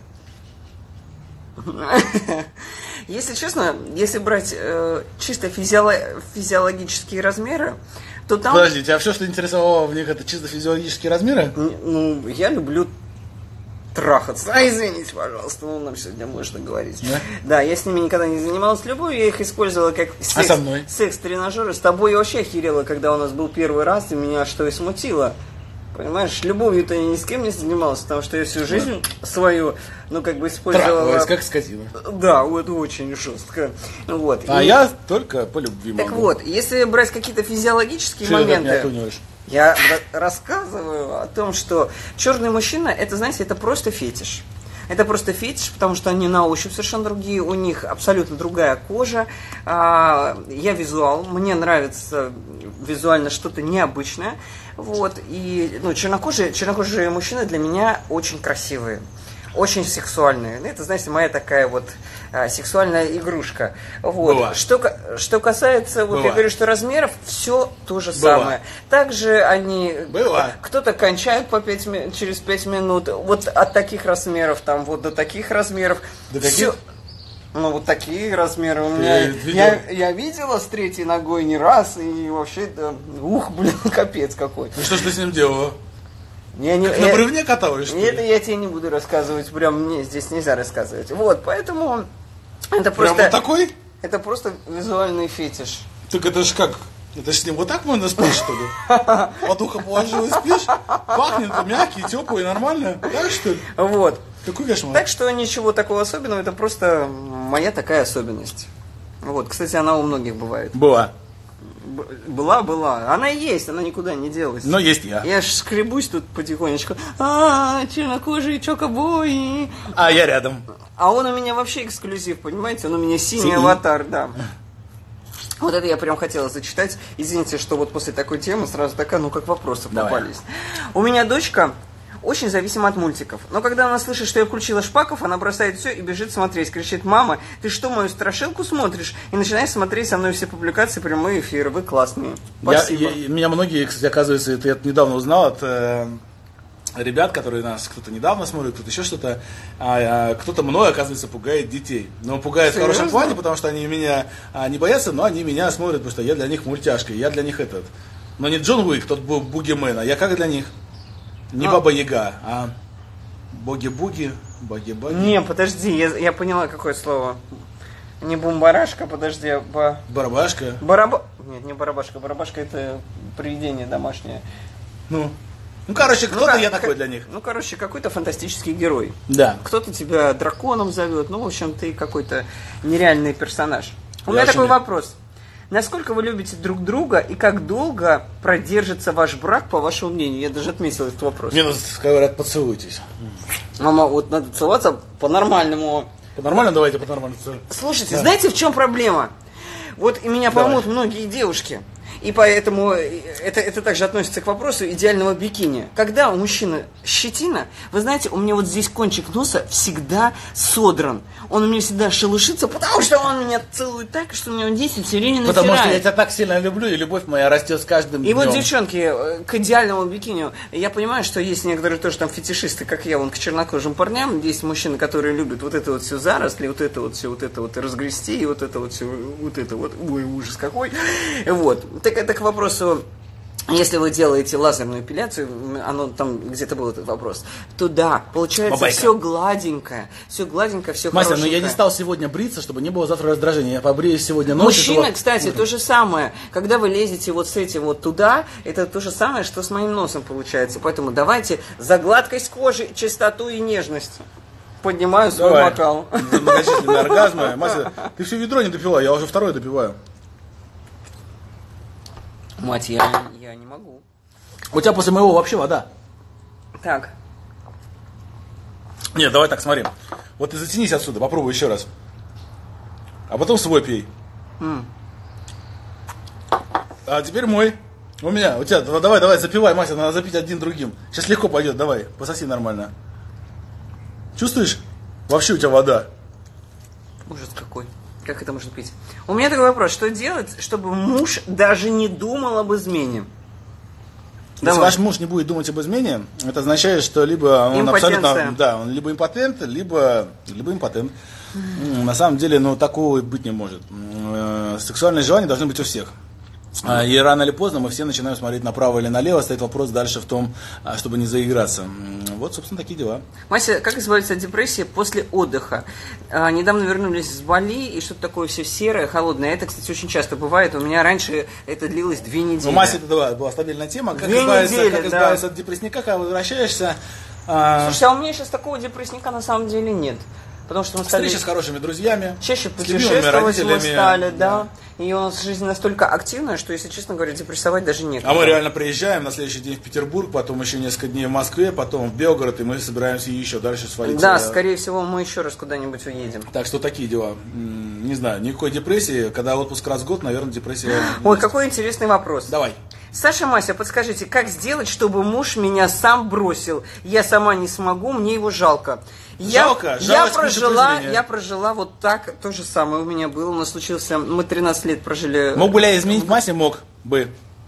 Если честно, если брать э, чисто физиоло- физиологические размеры, то там... Подождите, а все, что интересовало в них, это чисто физиологические размеры? Ну, я люблю трахаться. А, извините, пожалуйста, ну, нам сегодня можно говорить. Да? Да, я с ними никогда не занималась любовью, я их использовала как секс, а со мной? секс-тренажеры. С тобой я вообще охерела, когда у нас был первый раз, и меня что и смутило. Понимаешь, любовью-то я ни с кем не занималась, потому что я всю жизнь свою, ну, как бы использовала... Трахалась, как скотина. Да, вот очень жестко. Вот. А и... я только по любви Так могу. вот, если брать какие-то физиологические Что моменты... Я рассказываю о том, что черный мужчина, это, знаете, это просто фетиш. Это просто фетиш, потому что они на ощупь совершенно другие, у них абсолютно другая кожа. Я визуал, мне нравится визуально что-то необычное. Вот, и ну, чернокожие, чернокожие мужчины для меня очень красивые, очень сексуальные. Это, знаете, моя такая вот а, сексуальная игрушка. Вот. Что, что касается, вот Была. я говорю, что размеров, все то же Была. самое. Также они, Была. кто-то кончает по пять, через пять минут, вот от таких размеров, там, вот до таких размеров. До каких? Ну, вот такие размеры у меня. Я, я видела с третьей ногой не раз, и вообще, да, ух, блин, капец какой. Ну, что ж ты с ним делала? Я не, как я, на бревне каталась, что ли? Это я тебе не буду рассказывать, прям мне здесь нельзя рассказывать. Вот, поэтому это просто... Прям вот такой? Это просто визуальный фетиш. Так это ж как? Это ж с ним вот так можно спать, что ли? Под ухо положил и спишь? Пахнет мягкий, теплый, нормально? Так, что ли? Вот. Какой кошмар. Так что ничего такого особенного, это просто моя такая особенность. Вот, кстати, она у многих бывает. Была. Б- была, была. Она и есть, она никуда не делась. Но есть я. Я ж скребусь тут потихонечку. А, чернокожие чокобои. А я рядом. А он у меня вообще эксклюзив, понимаете? Он у меня синий аватар, да. Вот это я прям хотела зачитать. Извините, что вот после такой темы сразу такая, ну как вопросы попались. У меня дочка очень зависима от мультиков. Но когда она слышит, что я включила Шпаков, она бросает все и бежит смотреть. Кричит: мама, ты что, мою страшилку смотришь? И начинает смотреть со мной все публикации, прямые эфиры. Вы классные. Спасибо. Я, я, меня многие, кстати, оказывается, это я недавно узнал от э, ребят, которые нас кто-то недавно смотрит, кто-то еще что-то. А, а, кто-то мной, оказывается, пугает детей. Но пугает Серьезно? В хорошем плане, потому что они меня а, не боятся, но они меня смотрят, потому что я для них мультяшка, я для них этот. Но не Джон Уик, тот был Бугимен, а я как для них? Не а. Баба Яга, а боги-буги, боги-баги. Не, подожди, я, я поняла, какое слово. Не бумбарашка, подожди, а ба... Барабашка. Бараба... Нет, не барабашка, барабашка это привидение домашнее. Ну, ну короче, кто-то ну, я такой как, для них. Ну, короче, какой-то фантастический герой. Да. Кто-то тебя драконом зовет, ну, в общем, ты какой-то нереальный персонаж. У я меня такой не... вопрос. Насколько вы любите друг друга и как долго продержится ваш брак, по вашему мнению? Я даже отметил этот вопрос. Мне говорят, поцелуйтесь. Мама, вот надо целоваться по-нормальному. По-нормальному давайте по-нормальному целуем. Слушайте, да. Знаете, в чем проблема? Вот и меня поймут многие девушки. И поэтому это, это также относится к вопросу идеального бикини. Когда у мужчины щетина, вы знаете, у меня вот здесь кончик носа всегда содран. Он у меня всегда шелушится, потому что он меня целует так, что у меня здесь все время натирает. Потому что я тебя так сильно люблю, и любовь моя растет с каждым и днем. И вот, девчонки, к идеальному бикини, я понимаю, что есть некоторые тоже там фетишисты, как я, вон, к чернокожим парням. Есть мужчины, которые любят вот это вот все заросли, вот это вот все, вот это вот разгрести, и вот это вот все, вот это вот, ой, ужас какой. Вот. Так это к вопросу, если вы делаете лазерную эпиляцию, оно там где-то был этот вопрос, то да, получается Бабайка. Все гладенькое, все гладенькое, все хорошенькое. Мастер, но я не стал сегодня бриться, чтобы не было завтра раздражения. Я побреюсь сегодня ночью. Мужчина, чтобы... кстати, то же самое. Когда вы лезете вот с этим вот туда, это то же самое, что с моим носом получается. Поэтому давайте за гладкость кожи, чистоту и нежность. Поднимаю свой Давай. Бокал. Многочисленные оргазмы. Мастер, ты все ведро не допила, я уже второе допиваю. Мать, я, я не могу. У тебя после моего вообще вода. Так. Нет, давай так, смотри. Вот ты затянись отсюда, попробуй еще раз. А потом свой пей. Mm. А теперь мой. У меня, у тебя, давай, давай, запивай, Мася, надо запить один другим. Сейчас легко пойдет, давай, пососи нормально. Чувствуешь? Вообще у тебя вода. Ужас какой. Как это можно пить? У меня такой вопрос. Что делать, чтобы муж даже не думал об измене? Если Давай. Ваш муж не будет думать об измене, это означает, что либо он абсолютно... Да, он либо импотент, либо, либо импотент. Mm. На самом деле, ну, такого быть не может. Сексуальные желания должны быть у всех. И рано или поздно мы все начинаем смотреть направо или налево, стоит вопрос дальше в том, чтобы не заиграться. Вот, собственно, такие дела. Мася, как избавиться от депрессии после отдыха? А, недавно вернулись с Бали, и что-то такое все серое, холодное. Это, кстати, очень часто бывает. У меня раньше это длилось две недели. У Маси это была, была стабильная тема. Как две избавиться, недели, как избавиться да. от депрессника, когда возвращаешься. А... Слушай, а у меня сейчас такого депрессника на самом деле нет. Потому что мы стали... Встречи с хорошими друзьями. Чаще путешествовать мы стали, да. да. И у нас жизнь настолько активная, что, если честно говоря, депрессовать даже некуда. А мы реально приезжаем на следующий день в Петербург, потом еще несколько дней в Москве, потом в Белгород, и мы собираемся еще дальше свалить. Да, скорее всего, мы еще раз куда-нибудь уедем. Так что такие дела. Не знаю, никакой депрессии. Когда отпуск раз в год, наверное, депрессия... Ой, какой интересный вопрос. Давай. Саша, Мася, подскажите, как сделать, чтобы муж меня сам бросил? Я сама не смогу, мне его жалко. Жалко, я, я прожила, я прожила вот так, то же самое у меня было, у нас случился, мы тринадцать лет прожили. Мог бы я изменить Масе? Мог бы.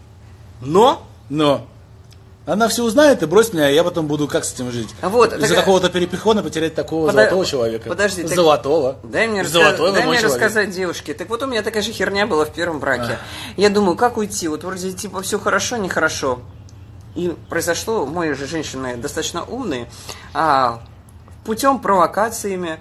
Но? Но. Она все узнает и бросит меня, а я потом буду как с этим жить? Вот, Из-за так... такого-то перепихона потерять такого Под... золотого человека. Подожди. Так... Золотого. Дай мне, раска... Дай мне рассказать девушке. Так вот у меня такая же херня была в первом браке. А. Я думаю, как уйти? Вот вроде типа все хорошо, нехорошо. И произошло, мои же женщины достаточно умные, а, путем провокациями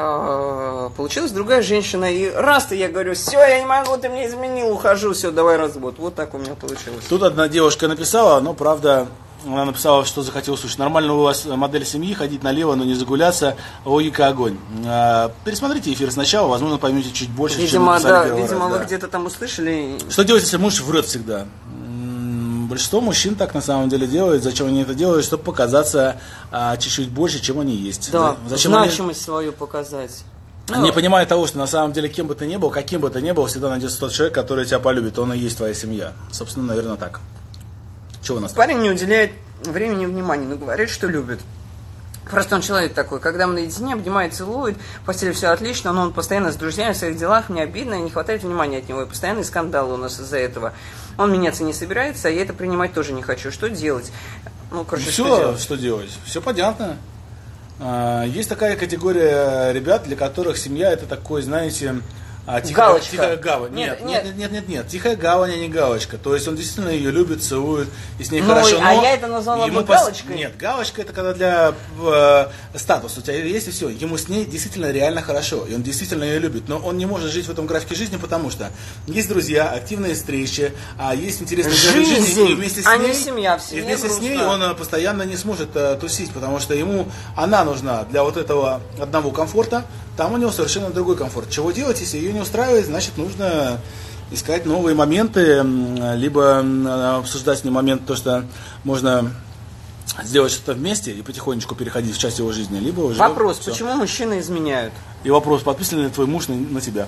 а, получилась другая женщина. И раз-то я говорю, все, я не могу, ты мне изменил, ухожу, все, давай развод. Вот так у меня получилось. Тут одна девушка написала, но правда, она написала, что захотела услышать. Нормально у вас модель семьи, ходить налево, но не загуляться. Логика огонь. А, пересмотрите эфир сначала, возможно, поймете чуть больше, видимо, чем да, первый видимо, раз. вы Да. где-то там услышали. Что делать, если муж врет всегда? Большинство мужчин так на самом деле делают. Зачем они это делают? Чтобы показаться а, чуть-чуть больше, чем они есть. Да, Зачем значимость они... свою показать. Не понимая того, что на самом деле кем бы ты ни был, каким бы ты ни был, всегда найдется тот человек, который тебя полюбит, он и есть твоя семья. Собственно, наверное, так. Чего у нас? Парень не уделяет времени и внимания, но говорит, что любит. Просто он человек такой, когда мы наедине, обнимает, целует, в постели все отлично, но он постоянно с друзьями в своих делах, мне обидно, и не хватает внимания от него, и постоянные скандалы у нас из-за этого. Он меняться не собирается, а я это принимать тоже не хочу. Что делать? Ну, короче, все, что делать? Что делать? Все понятно. Есть такая категория ребят, для которых семья это такой, знаете, тихая, галочка. Тихая гавань. Нет нет, нет, нет, нет, нет, тихая гавань, а не галочка. То есть он действительно ее любит, целует, и с ней ну, хорошо. А я это назвала бы галочкой. Пос... Нет, галочка это когда для э, статуса. У тебя есть и все. Ему с ней действительно реально хорошо, и он действительно ее любит. Но он не может жить в этом графике жизни, потому что есть друзья, активные встречи, а есть интересные жизнь, жизни, и вместе с а ней, не семья, в семье и вместе грустно. с ней он постоянно не сможет э, тусить, потому что ему она нужна для вот этого одного комфорта. Там у него совершенно другой комфорт. Чего делать, если ее не устраивает, значит нужно искать новые моменты, либо обсуждать с ним момент, то, что можно сделать что-то вместе и потихонечку переходить в часть его жизни, либо уже... Вопрос, все. Почему мужчины изменяют? И вопрос, подписан ли твой муж на, на тебя?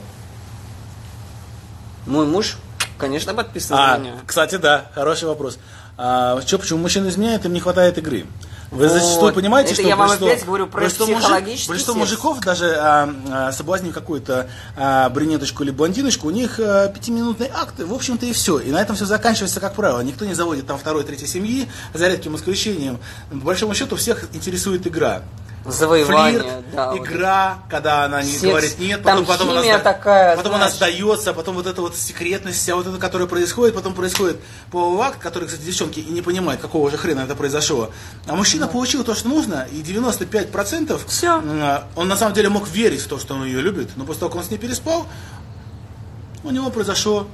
Мой муж, конечно, подписан а, на меня. Кстати, да, хороший вопрос. А, что, почему мужчины изменяют, им не хватает игры? Вы вот. Зачастую понимаете, это что я вам большинство, опять говорю про психологический большинство мужиков, даже а, а, соблазнив какую-то а, брюнеточку или блондиночку, у них а, пятиминутный акт, в общем-то и все. И на этом все заканчивается, как правило. Никто не заводит там второй, третьей семьи, за редким исключением. По большому счету всех интересует игра. Завоевание, флирт, да, игра, вот. Когда она не Секс, говорит нет, потом, потом, потом, она, такая, потом она сдается, потом вот эта вот секретность, вся вот это, которая происходит, потом происходит половой акт, который, кстати, девчонки и не понимают, какого же хрена это произошло. А мужчина да. получил то, что нужно, и девяносто пять процентов Все. Он на самом деле мог верить в то, что он ее любит, но после того, как он с ней переспал, у него произошло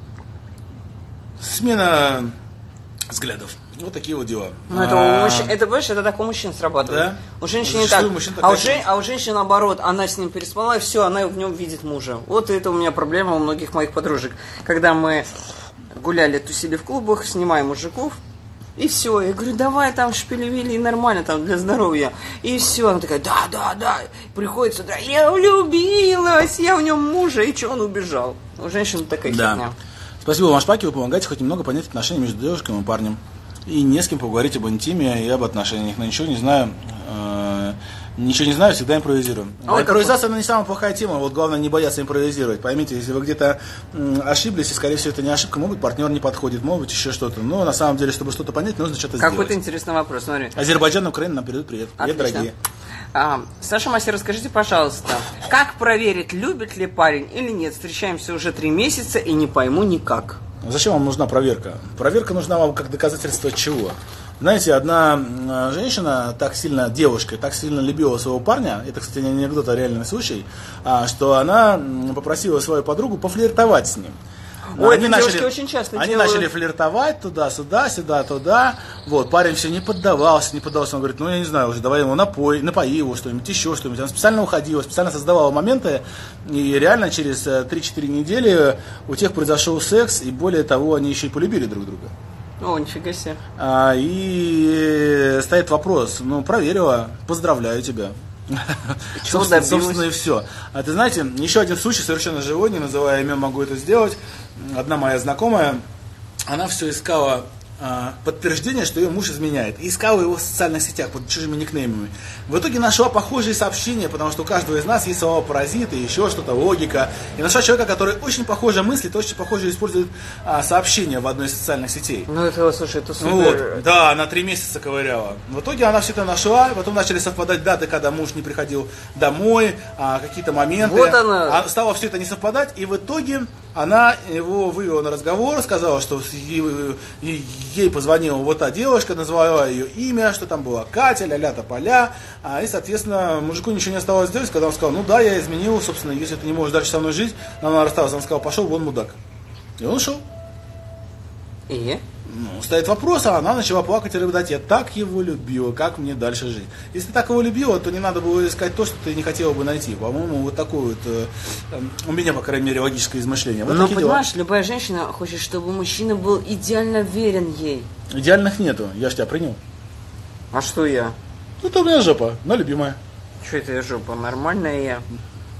смена взглядов. Вот такие вот дела. Ну, это, у мужчин, это, понимаешь, это так у мужчин срабатывает. Да? У женщин не так. А у, жен, а у женщин наоборот, она с ним переспала, и все, она в нем видит мужа. Вот это у меня проблема у многих моих подружек. Когда мы гуляли, тусили в клубах, снимаем мужиков, и все. Я говорю, давай там шпилевили, нормально там для здоровья. И все. Она такая, да, да, да. Приходит сюда, я влюбилась, я в нем мужа, и что, он убежал. У женщин такая да. херня. Спасибо вам, Шпаки, вы помогаете хоть немного понять отношения между девушкой и парнем. И не с кем поговорить об интиме и об отношениях. Но ничего не знаю. Э, ничего не знаю, всегда импровизирую. А импровизация, она не самая плохая тема. Вот главное не бояться импровизировать. Поймите, если вы где-то м, ошиблись, и скорее всего это не ошибка, может быть, партнер не подходит, может быть, еще что-то. Но на самом деле, чтобы что-то понять, нужно что-то сделать. Какой-то интересный вопрос, смотри. Азербайджан, Украина нам передают привет. Привет, Отлично. дорогие. А, Саша Мастер, расскажите, пожалуйста, как проверить, любит ли парень или нет? Встречаемся уже три месяца и не пойму никак. Зачем вам нужна проверка? Проверка нужна вам как доказательство чего? Знаете, одна женщина так сильно, девушка, так сильно любила своего парня, это, кстати, не анекдот, а реальный случай, что она попросила свою подругу пофлиртовать с ним. Ой, они это начали, девушки очень часто Они делают. начали флиртовать туда-сюда, сюда-туда. Вот, парень все не поддавался, не поддавался. Он говорит, ну я не знаю уже, давай ему напой, напои его что-нибудь, еще что-нибудь. Он специально уходил, специально создавал моменты. И реально через три-четыре недели у тех произошел секс. И более того, они еще и полюбили друг друга. О, нифига себе. А, и стоит вопрос, ну проверила, поздравляю тебя. Собственно, собственно и все. А ты знаете, еще один случай совершенно живой, не называя имен, могу это сделать. Одна моя знакомая, она все искала а, подтверждение, что ее муж изменяет. И искала его в социальных сетях под чужими никнеймами. В итоге нашла похожие сообщения, потому что у каждого из нас есть слова паразиты, еще что-то, логика. И нашла человека, который очень похоже мыслит, очень похоже использует а, сообщения в одной из социальных сетей. Ну это, слушай, это супер. Ну, вот, да, она три месяца ковыряла. В итоге она все это нашла, потом начали совпадать даты, когда муж не приходил домой, а, какие-то моменты. Вот она. А, стало все это не совпадать, и в итоге она его вывела на разговор, сказала, что ей, ей позвонила вот та девушка, назвала ее имя, что там была Катя, ля-ля-то поля. А, и, соответственно, мужику ничего не оставалось сделать, когда он сказал, ну да, я изменил, собственно, если ты не можешь дальше со мной жить, нам надо расстаться. Он сказал, пошел вон, мудак. И он ушел. И? Ну, стоит вопрос, а она начала плакать и рыдать. Я так его любила, как мне дальше жить? Если ты так его любила, то не надо было искать то, что ты не хотела бы найти. По-моему, вот такое вот, э, у меня, по крайней мере, логическое измышление. Вот ну, понимаешь, дела. Любая женщина хочет, чтобы мужчина был идеально верен ей. Идеальных нету, я ж тебя принял. А что я? Ну, то у меня жопа, но любимая. Что это я жопа? Нормальная я.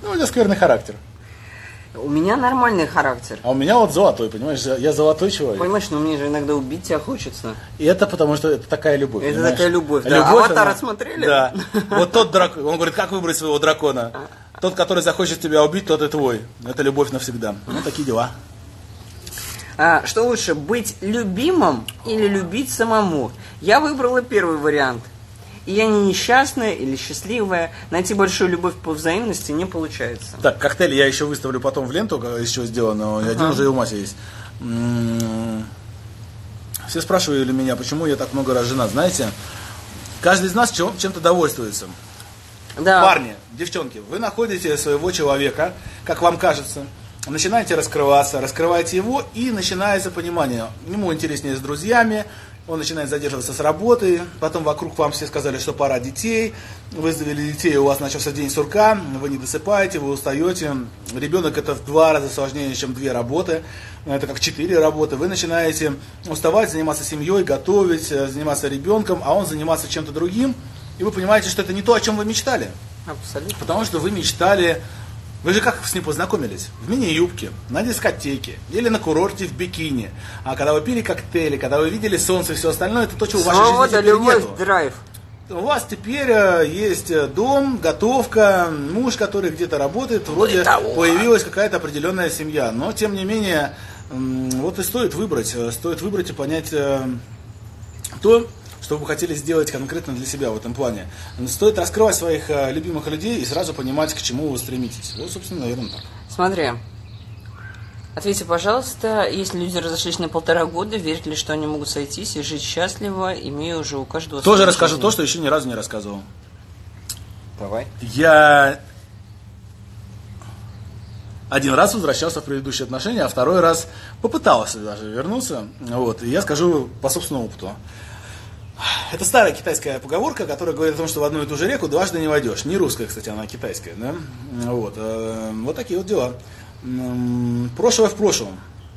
Ну, у тебя скверный характер. У меня нормальный характер. А у меня вот золотой, понимаешь? Я золотой человек. Понимаешь, но мне же иногда убить тебя хочется. И это потому, что это такая любовь. Это понимаешь? такая любовь, да. Любовь, Аватар она... смотрели? Да. Вот тот дракон, он говорит, как выбрать своего дракона? Тот, который захочет тебя убить, тот и твой. Это любовь навсегда. Ну, такие дела. А, что лучше, быть любимым или любить самому? Я выбрала первый вариант. И я не несчастная или счастливая. Найти большую любовь по взаимности не получается. Так, коктейль я еще выставлю потом в ленту, из чего сделано. Ага. Один уже и у Маси есть. М-м-м. Все спрашивали меня, почему я так много раз женат. Знаете, каждый из нас чем- чем-то довольствуется. Да. Парни, девчонки, вы находите своего человека, как вам кажется, начинаете раскрываться, раскрываете его, и начинается понимание. Ему интереснее с друзьями, он начинает задерживаться с работы, потом вокруг вам все сказали, что пора детей, вы завели детей, у вас начался день сурка, вы не досыпаете, вы устаете, ребенок это в два раза сложнее, чем две работы, это как четыре работы, вы начинаете уставать, заниматься семьей, готовить, заниматься ребенком, а он заниматься чем-то другим, и вы понимаете, что это не то, о чем вы мечтали. Абсолютно. Потому что вы мечтали... Вы же как с ним познакомились? В мини-юбке, на дискотеке или на курорте в бикини. А когда вы пили коктейли, когда вы видели солнце и все остальное, это то, чего в вашей жизни теперь любовь, нету. драйв. У вас теперь есть дом, готовка, муж, который где-то работает, вроде появилась какая-то определенная семья. Но, тем не менее, вот и стоит выбрать, стоит выбрать и понять то, что вы хотели сделать конкретно для себя в этом плане. Стоит раскрывать своих э, любимых людей и сразу понимать, к чему вы стремитесь. Вот, собственно, наверное, так. Смотри, ответьте, пожалуйста, если люди разошлись на полтора года, верят ли, что они могут сойтись и жить счастливо, имея уже у каждого... Тоже расскажу то, что еще ни разу не рассказывал. Давай. Я один раз возвращался в предыдущие отношения, а второй раз попытался даже вернуться. Вот. И я скажу по собственному опыту. Это старая китайская поговорка, которая говорит о том, что в одну и ту же реку дважды не войдешь. Не русская, кстати, она китайская. Да? Вот. Вот такие вот дела. Прошлое в прошлом.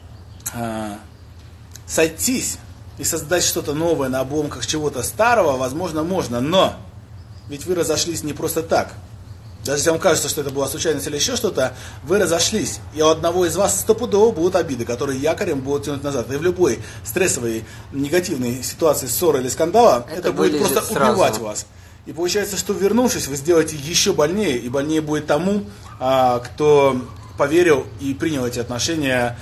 Сойтись и создать что-то новое на обломках чего-то старого, возможно, можно, но ведь вы разошлись не просто так. Даже если вам кажется, что это была случайность или еще что-то, вы разошлись, и у одного из вас стопудово будут обиды, которые якорем будут тянуть назад. И в любой стрессовой, негативной ситуации, ссоры или скандала, это, это будет просто сразу убивать вас. И получается, что вернувшись, вы сделаете еще больнее, и больнее будет тому, кто поверил и принял эти отношения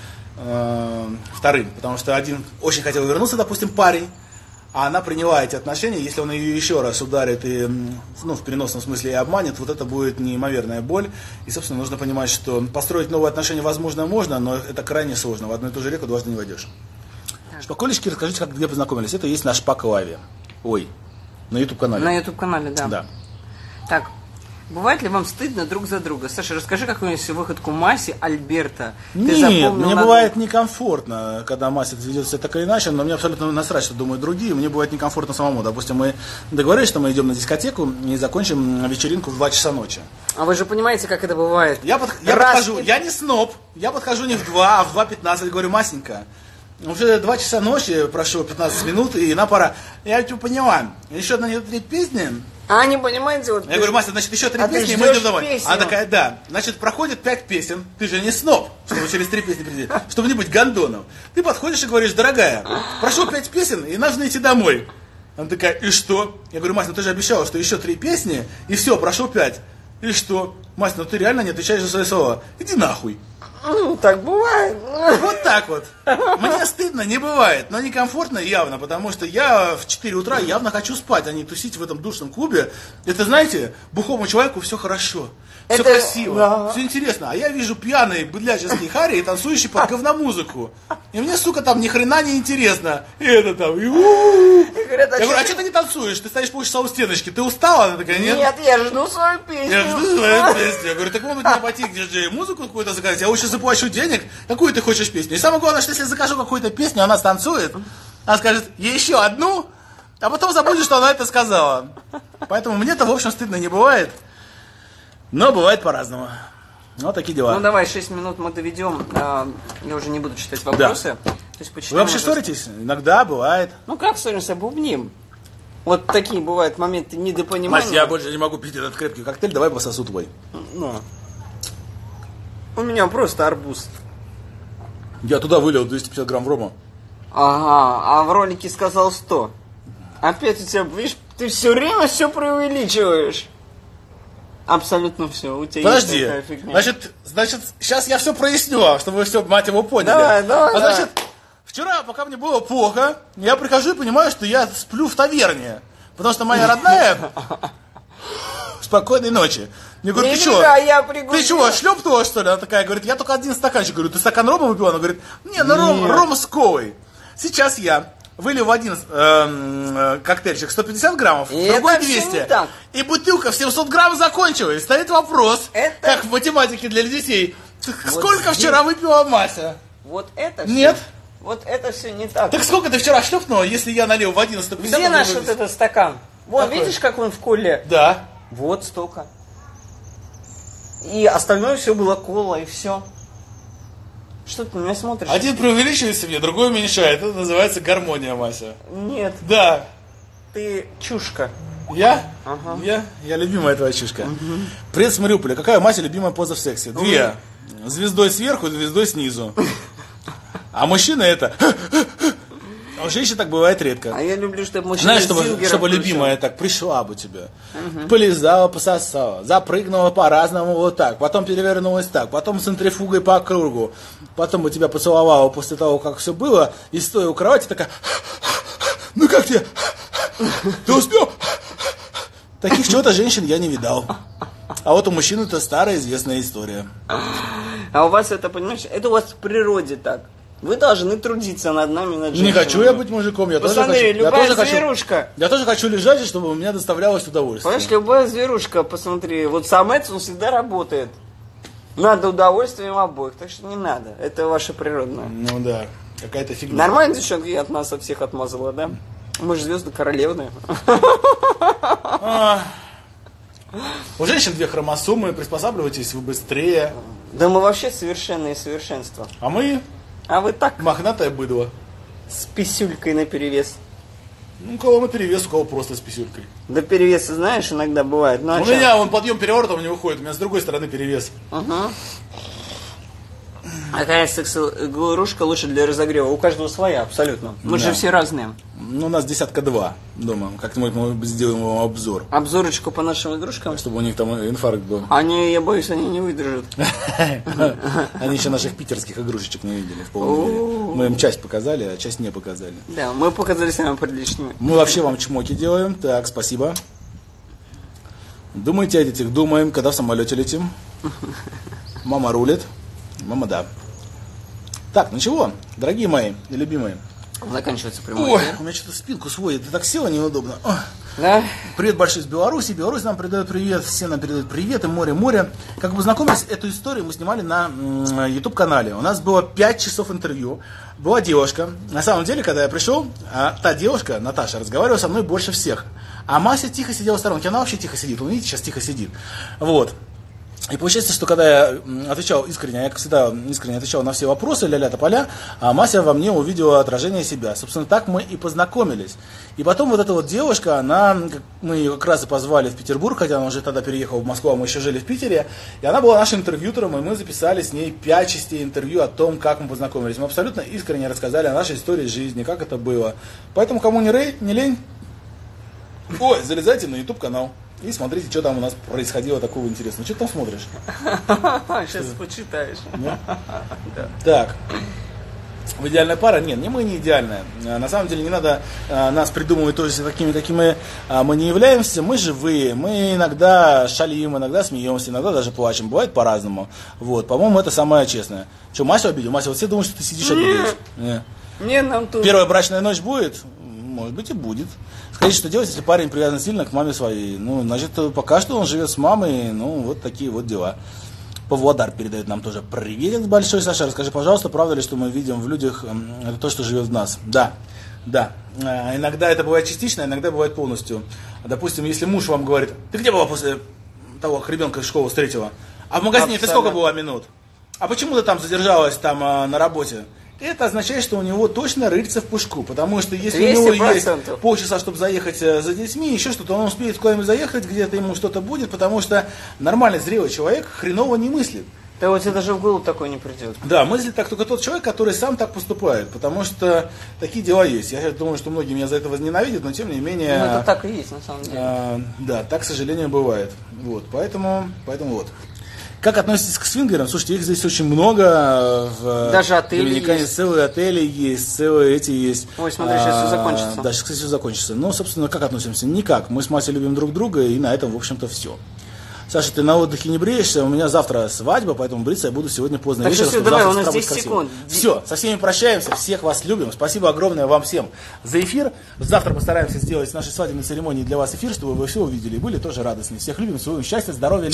вторым. Потому что один очень хотел вернуться, допустим, парень, а она приняла эти отношения, если он ее еще раз ударит и, ну, в переносном смысле и обманет, вот это будет неимоверная боль. И, собственно, нужно понимать, что построить новые отношения возможно можно, но это крайне сложно. В одну и ту же реку дважды не войдешь. Шпаколечки, расскажите, как, где познакомились. Это есть на Шпак Лайве. Ой, на YouTube-канале. На YouTube-канале, да. Да. Так, бывает ли вам стыдно друг за друга? Саша, расскажи какую-нибудь выходку Маси, Альберта. Нет, мне на... бывает некомфортно, когда Мася ведет себя так или иначе, но мне абсолютно насрать, что думают другие. Мне бывает некомфортно самому. Допустим, мы договорились, что мы идем на дискотеку и закончим вечеринку в два часа ночи. А вы же понимаете, как это бывает? Я, под... я подхожу, я не сноб, я подхожу не в два, а в два пятнадцать, говорю: Масенька, уже два часа ночи, прошло пятнадцать минут, и на пора. Я тебя поняла, еще одна три песни. А, не понимаете, вот... Я ты... говорю: Мася, значит, еще три а песни, и мы идем домой. Она такая: да. Значит, проходит пять песен, ты же не сноб, чтобы через три песни прийти, чтобы не быть гондоном. Ты подходишь и говоришь: дорогая, прошло пять песен, и нужно идти домой. Она такая: и что? Я говорю: Мася, ну ты же обещала, что еще три песни, и все, прошло пять. И что? Мася, ну ты реально не отвечаешь за свои слова. Иди нахуй. Ну, так бывает. Вот так вот. Мне стыдно, не бывает, но некомфортно явно, потому что я в четыре утра явно хочу спать, а не тусить в этом душном клубе. Это, знаете, бухому человеку все хорошо, все это... красиво, да. Все интересно. А я вижу пьяные быдляческие хари, танцующие под говномузыку. И мне, сука, там ни хрена не интересно. И это там, и у-у-у. Я говорю: а что ты не танцуешь? Ты стоишь полчаса у стеночки, ты устала? Она такая: нет. Нет, я жду свою песню. Я жду свою песню. Я говорю: так могут мне пойти к диджею музыку какую-то заказать, я лучше заплачу денег, какую ты хочешь песню. И самое главное, что если я закажу какую-то песню, она станцует, она скажет: еще одну, а потом забудешь, что она это сказала. Поэтому мне-то, в общем, стыдно не бывает. Но бывает по-разному. Вот такие дела. Ну давай, шесть минут мы доведем. А, я уже не буду читать вопросы. Да. То есть, вы вообще ссоритесь? Иногда бывает. Ну как ссоримся? Бубним. Вот такие бывают моменты недопонимания. Мась, я больше не могу пить этот крепкий коктейль, давай пососу твой. Ну. У меня просто арбуз. Я туда вылил двести пятьдесят грамм рома. Ага, а в ролике сказал сто. Опять у тебя, видишь, ты все время все преувеличиваешь. Абсолютно все. У тебя Подожди. есть такая фигня. Значит, значит, сейчас я все проясню, чтобы вы все, мать его, поняли. Давай, давай, а давай. значит, вчера, пока мне было плохо, я прихожу и понимаю, что я сплю в таверне. Потому что моя родная... Спокойной ночи. Мне говорят, ты что? Ты чего, шлепнула, что ли? Она такая говорит, я только один стаканчик. Говорю, ты стакан рома выпила? Она говорит, не, ну ром, ром с колой. Сейчас я вылил в один э, коктейльчик сто пятьдесят граммов, и другой двести. И бутылка в семьсот грамм закончилась. Стоит вопрос, это... как в математике для детей. Вот сколько здесь... вчера выпила Мася? Вот это Нет. Все, вот это все не так. Так сколько ты вчера шлепнула, если я налил в один сто пятьдесят? Где наш вот этот стакан? Вон, какой? Видишь, как он в коле? Да. Вот столько. И остальное все было кола, и все. Что ты на меня смотришь? Один преувеличивает себе, другой уменьшает. Это называется гармония, Мася. Нет. Да. Ты чушка. Я? Ага. Я? Я любимая твоя чушка. Угу. Привет с Мариуполя. Какая у Мася любимая поза в сексе? Две. Угу. Звездой сверху, звездой снизу. А мужчина это... А у женщин так бывает редко. А я люблю, чтобы мужчина... Знаешь, чтобы, чтобы любимая так пришла бы тебе. Угу. Полизала, пососала, запрыгнула по-разному вот так. Потом перевернулась так. Потом центрифугой по кругу. Потом бы тебя поцеловала после того, как все было. И стоя у кровати такая... Ну как тебе? Ты успел? Таких чего-то женщин я не видал. А вот у мужчин это старая известная история. А у вас это, понимаешь, это у вас в природе так. Вы должны трудиться над нами, над женщинами. Не хочу я быть мужиком, я Посмотри, тоже хочу. любая я тоже зверушка. Хочу, я тоже хочу лежать, чтобы у меня доставлялось удовольствие. Понимаешь, любая зверушка, посмотри, вот самец, он всегда работает. Надо удовольствием обоих, так что не надо. Это ваше природное. Ну да, какая-то фигня. Нормально, девчонки, от нас от всех отмазала, да? Мы же звезды королевны. А, у женщин две хромосомы, приспосабливайтесь вы быстрее. Да мы вообще совершенные совершенства. А мы... А вы так? Мохнатое быдло. С писюлькой наперевес. Ну, у кого на перевес, у кого просто с писюлькой. Да перевес, знаешь, иногда бывает. Ну, а у чем? меня он подъем переворотом не выходит, у меня с другой стороны перевес. Угу. А какая секс-игрушка лучше для разогрева? У каждого своя, абсолютно. Мы да. же все разные. Ну, у нас десятка два дома. Как-нибудь мы сделаем вам обзор. Обзорочку по нашим игрушкам? Чтобы у них там инфаркт был. Они, я боюсь, они не выдержат. Они еще наших питерских игрушечек не видели в полной мере. Мы им часть показали, а часть не показали. Да, мы показали самые приличные. Мы вообще вам чмоки делаем. Так, спасибо. Думайте о детях. Думаем, когда в самолете летим. Мама рулит. Мама да. Так, ну чего, дорогие мои и любимые. Заканчивается прямой Ой, эфир. у меня что-то спинку сводит. Ты так села неудобно. Ой. Да? Привет большой из Беларуси. Беларусь нам передает привет. Все нам передают привет. И море, море. Как вы знакомились, эту историю мы снимали на YouTube-канале. У нас было пять часов интервью. Была девушка. На самом деле, когда я пришел, та девушка, Наташа, разговаривала со мной больше всех. А Мася тихо сидела в сторонке. Она вообще тихо сидит. Вы видите, сейчас тихо сидит. Вот. И получается, что когда я отвечал искренне, я, как всегда, искренне отвечал на все вопросы, ля-ля тополя, а Мася во мне увидела отражение себя. Собственно, так мы и познакомились. И потом вот эта вот девушка, она, мы ее как раз и позвали в Петербург, хотя она уже тогда переехала в Москву, а мы еще жили в Питере. И она была нашим интервьютором, и мы записали с ней пять частей интервью о том, как мы познакомились. Мы абсолютно искренне рассказали о нашей истории жизни, как это было. Поэтому, кому не, рей, не лень, ой, залезайте на YouTube-канал. И смотрите, что там у нас происходило такого интересного. Что ты там смотришь? Сейчас почитаешь. Так. В идеальная пара? Нет, не мы не идеальная. На самом деле не надо нас придумывать тоже такими, какими мы не являемся. Мы живые, мы иногда шалим, иногда смеемся, иногда даже плачем. Бывает по-разному. Вот, по-моему, это самое честное. Что, Масю обидел? Мася, вот все думают, что ты сидишь обиделась. Нет. Нет, нам тут... Первая брачная ночь будет? Может быть и будет. Скажите, что делать, если парень привязан сильно к маме своей? Ну, значит, пока что он живет с мамой, ну, вот такие вот дела. Павлодар передает нам тоже привет большой. Саша, расскажи, пожалуйста, правда ли, что мы видим в людях это то, что живет в нас? Да, да. Иногда это бывает частично, иногда бывает полностью. Допустим, если муж вам говорит, ты где была после того, как ребенка из школы встретила? А в магазине ты сколько была минут? А почему ты там задержалась там на работе? Это означает, что у него точно рыльце в пушку, потому что если двести процентов. У него есть полчаса, чтобы заехать за детьми, еще что-то, он успеет куда-нибудь заехать, где-то ему что-то будет, потому что нормальный зрелый человек хреново не мыслит. Да вот тебе даже в голову такое не придет. Да, мыслит так только тот человек, который сам так поступает, потому что такие дела есть. Я думаю, что многие меня за это возненавидят, но тем не менее... Ну, это так и есть, на самом деле. Э, да, так, к сожалению, бывает. Вот, поэтому, поэтому вот. Как относитесь к свингерам? Слушайте, их здесь очень много. В Даже отели Доминикане есть. целые отели есть, целые эти есть. Ой, смотри, сейчас а, все закончится. Да, сейчас, кстати, все закончится. Но, собственно, как относимся? Никак. Мы с Масей любим друг друга, и на этом, в общем-то, все. Саша, ты на отдыхе не бреешься, у меня завтра свадьба, поэтому бриться я буду сегодня поздно Так вечером. что все, давай, у нас десять секунд. Все, со всеми прощаемся, всех вас любим. Спасибо огромное вам всем за эфир. Завтра постараемся сделать в нашей свадебной церемонии для вас эфир, чтобы вы все увидели и были тоже радостны. Всех любим, всего счастья, здоровья.